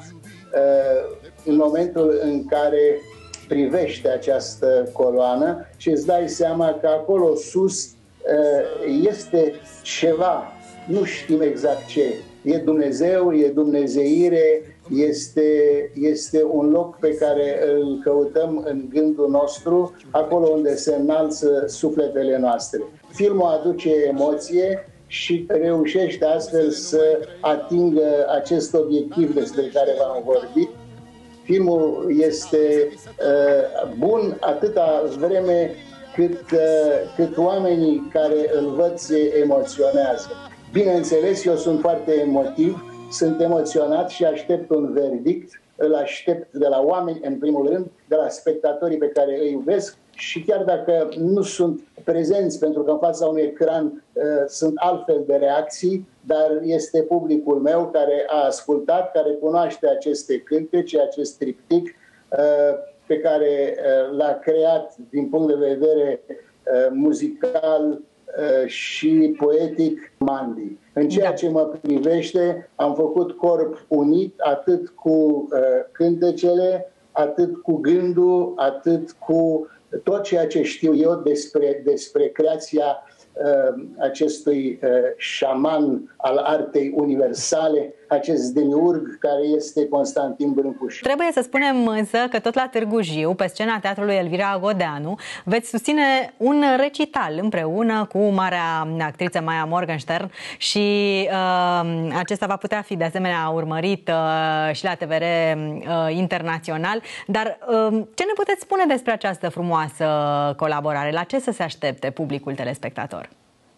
în momentul în care privește această coloană și îți dai seama că acolo sus este ceva, nu știm exact ce, e Dumnezeu, e dumnezeire, este, este un loc pe care îl căutăm în gândul nostru, acolo unde se înalță sufletele noastre. Filmul aduce emoție și reușește astfel să atingă acest obiectiv despre care v-am vorbit. Filmul este uh, bun atâta vreme cât, uh, cât oamenii care îl văd se emoționează. Bineînțeles, eu sunt foarte emotiv, sunt emoționat și aștept un verdict, îl aștept de la oameni în primul rând, de la spectatorii pe care îi iubesc și chiar dacă nu sunt prezenți pentru că în fața unui ecran uh, sunt altfel de reacții, dar este publicul meu care a ascultat, care cunoaște aceste cântece, acest triptic uh, pe care uh, l-a creat din punct de vedere uh, muzical uh, și poetic Mandy. În ceea ce mă privește, am făcut corp unit atât cu uh, cântecele, atât cu gândul, atât cu tot ceea ce știu eu despre, despre creația uh, acestui uh, șaman al artei universale, acest demiurg care este Constantin Brâncuș. Trebuie să spunem însă că tot la Târgu Jiu, pe scena Teatrului Elvira Agodeanu, veți susține un recital împreună cu marea actriță Maia Morgenstern și uh, acesta va putea fi de asemenea urmărit uh, și la T V R uh, internațional. Dar uh, ce ne puteți spune despre această frumoasă colaborare? La ce să se aștepte publicul telespectator?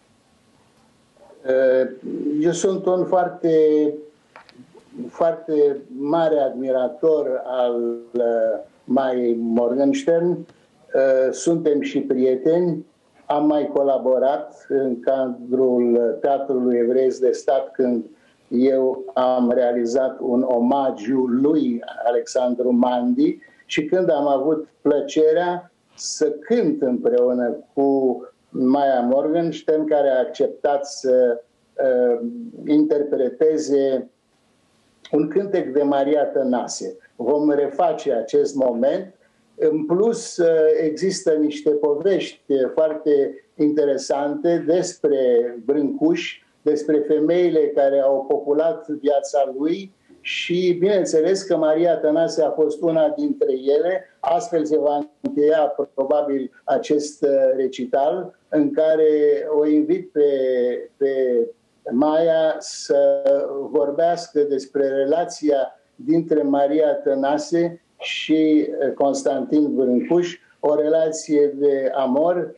Eu sunt un foarte foarte mare admirator al uh, Maiei Morgenstern. Uh, suntem și prieteni. Am mai colaborat în cadrul Teatrului Evreiesc de Stat când eu am realizat un omagiu lui Alexandru Mandy și când am avut plăcerea să cânt împreună cu Maia Morgenstern, care a acceptat să uh, interpreteze un cântec de Maria Tănase. Vom reface acest moment. În plus, există niște povești foarte interesante despre Brâncuș, despre femeile care au populat viața lui și, bineînțeles, că Maria Tănase a fost una dintre ele. Astfel se va încheia probabil acest recital în care o invit pe, pe Maia să vorbească despre relația dintre Maria Tănase și Constantin Brâncuș, o relație de amor,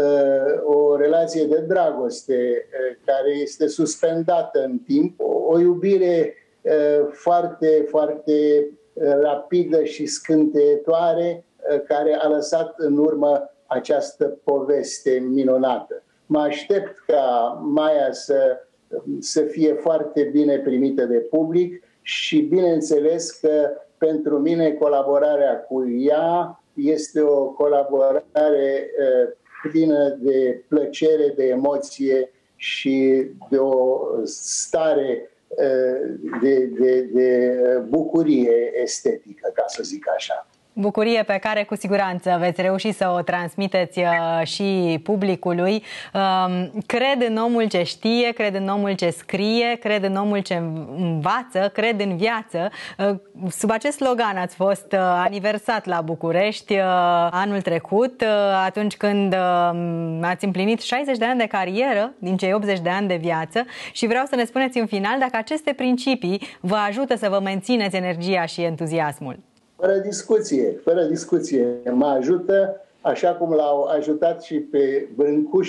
o relație de dragoste care este suspendată în timp, o iubire foarte, foarte rapidă și scânteietoare care a lăsat în urmă această poveste minunată. Mă aștept ca Maia să să fie foarte bine primită de public și bineînțeles că pentru mine colaborarea cu ea este o colaborare uh, plină de plăcere, de emoție și de o stare uh, de, de, de bucurie estetică, ca să zic așa. Bucurie pe care cu siguranță veți reuși să o transmiteți și publicului. Cred în omul ce știe, cred în omul ce scrie, cred în omul ce învață, cred în viață. Sub acest slogan ați fost aniversat la București anul trecut, atunci când ați împlinit șaizeci de ani de carieră din cei optzeci de ani de viață și vreau să ne spuneți în final dacă aceste principii vă ajută să vă mențineți energia și entuziasmul. Fără discuție, fără discuție. Mă ajută, așa cum l-au ajutat și pe Brâncuș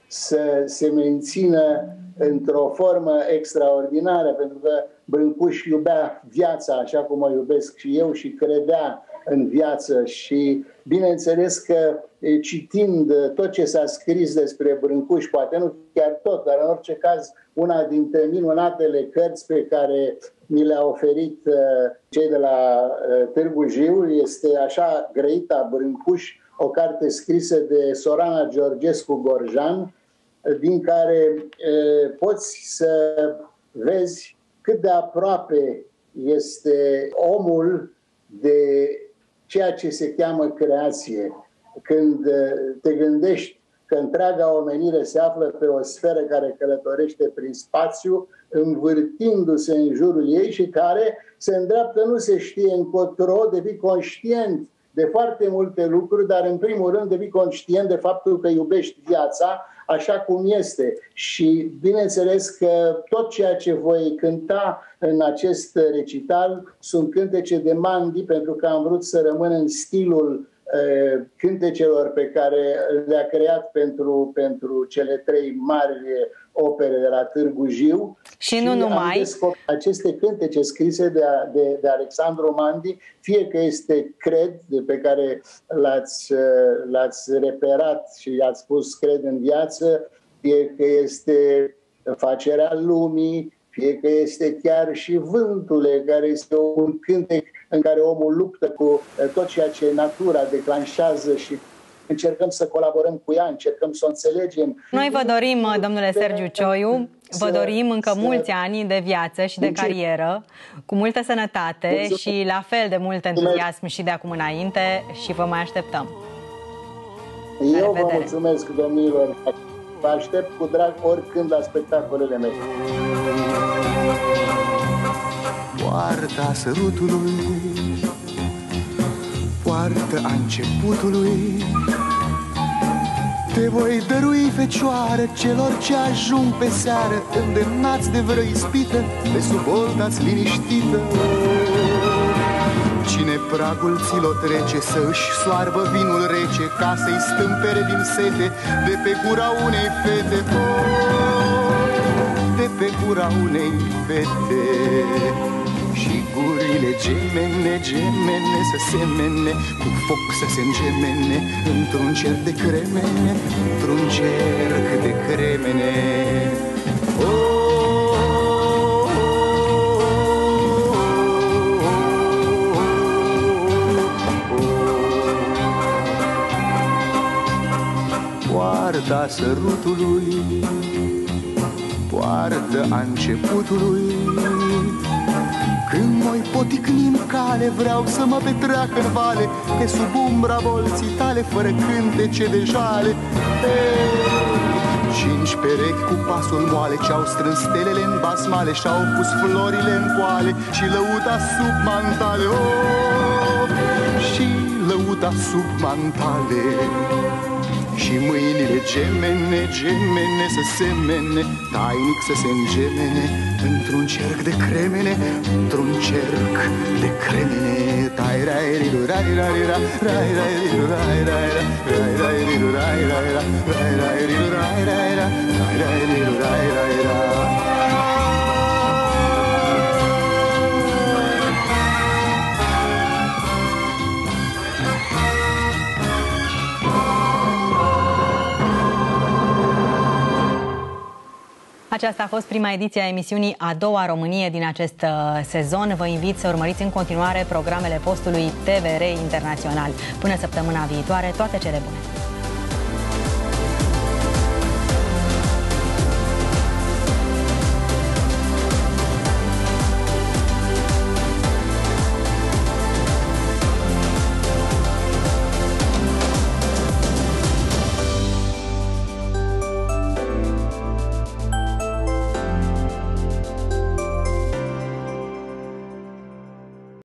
să se mențină într-o formă extraordinară, pentru că Brâncuș iubea viața așa cum o iubesc și eu și credea în viață și bineînțeles că citind tot ce s-a scris despre Brâncuș, poate nu chiar tot, dar în orice caz una dintre minunatele cărți pe care mi le-a oferit cei de la Târgu Jiu este așa grăita Brâncuș, o carte scrisă de Sorana Georgescu Gorjan, din care e, poți să vezi cât de aproape este omul de ceea ce se cheamă creație. Când te gândești că întreaga omenire se află pe o sferă care călătorește prin spațiu, învârtindu-se în jurul ei și care se îndreaptă, nu se știe încotro, devii conștient de foarte multe lucruri, dar în primul rând devii conștient de faptul că iubești viața așa cum este. Și bineînțeles că tot ceea ce voi cânta în acest recital sunt cântece de Mandi, pentru că am vrut să rămân în stilul uh, cântecelor pe care le-a creat pentru, pentru cele trei mari opere de la Târgu Jiu. Și nu numai. Aceste cântece scrise de, de, de Alexandru Mandi, fie că este Cred, de pe care l-ați, l-ați reperat și ați spus Cred în viață, fie că este Facerea lumii, fie că este chiar și Vântule, care este un cântec în care omul luptă cu tot ceea ce natura declanșează și încercăm să colaborăm cu ea, încercăm să o înțelegem. Noi vă dorim, domnule Sergiu Cioiu, vă dorim încă să, mulți ani de viață și de carieră, cu multă sănătate mulțumesc. Și la fel de mult entuziasm și de acum înainte și vă mai așteptăm. Eu vă mulțumesc, domnilor. Vă aștept cu drag oricând la spectacolele mele. Poarta sărutului, poartă a începutului, te voi dărui, fecioară, celor ce ajung pe seară, îndemnați de vreo ispită, pe sub olta-ți liniștită. Cine pragul ți-l-o trece, să își soarbă vinul rece, ca să-i stâmpere din sete, de pe gura unei fete, de pe gura unei fete. Și gurile gemene, gemene să semene, cu foc să se îngemene, într-un cer de cremene, într-un cerc de cremene. Oh, oh, oh, oh. Poarta sărutului, poartă a începutului, când noi poticni în cale, vreau să mă petreac în vale, pe sub umbra bolții tale, fără cântece de jale. Cinci perechi cu pasul moale, ce-au strâns stelele în basmale, și-au pus florile în poale și lăuta sub mantale. Oh, și lăuta sub mantale. Și mâinile gemene, gemene să semene, tainic să se îngemene, într-un cerc de cremene, într-un cerc de cremene. Tai rai riru rai rai ra, rai rai riru rai rai ra, rai rai riru rai rai ra, rai rai riru rai rai ra, rai rai riru rai rai ra. Aceasta a fost prima ediție a emisiunii A doua Românie din acest sezon. Vă invit să urmăriți în continuare programele postului T V R Internațional. Până săptămâna viitoare, toate cele bune!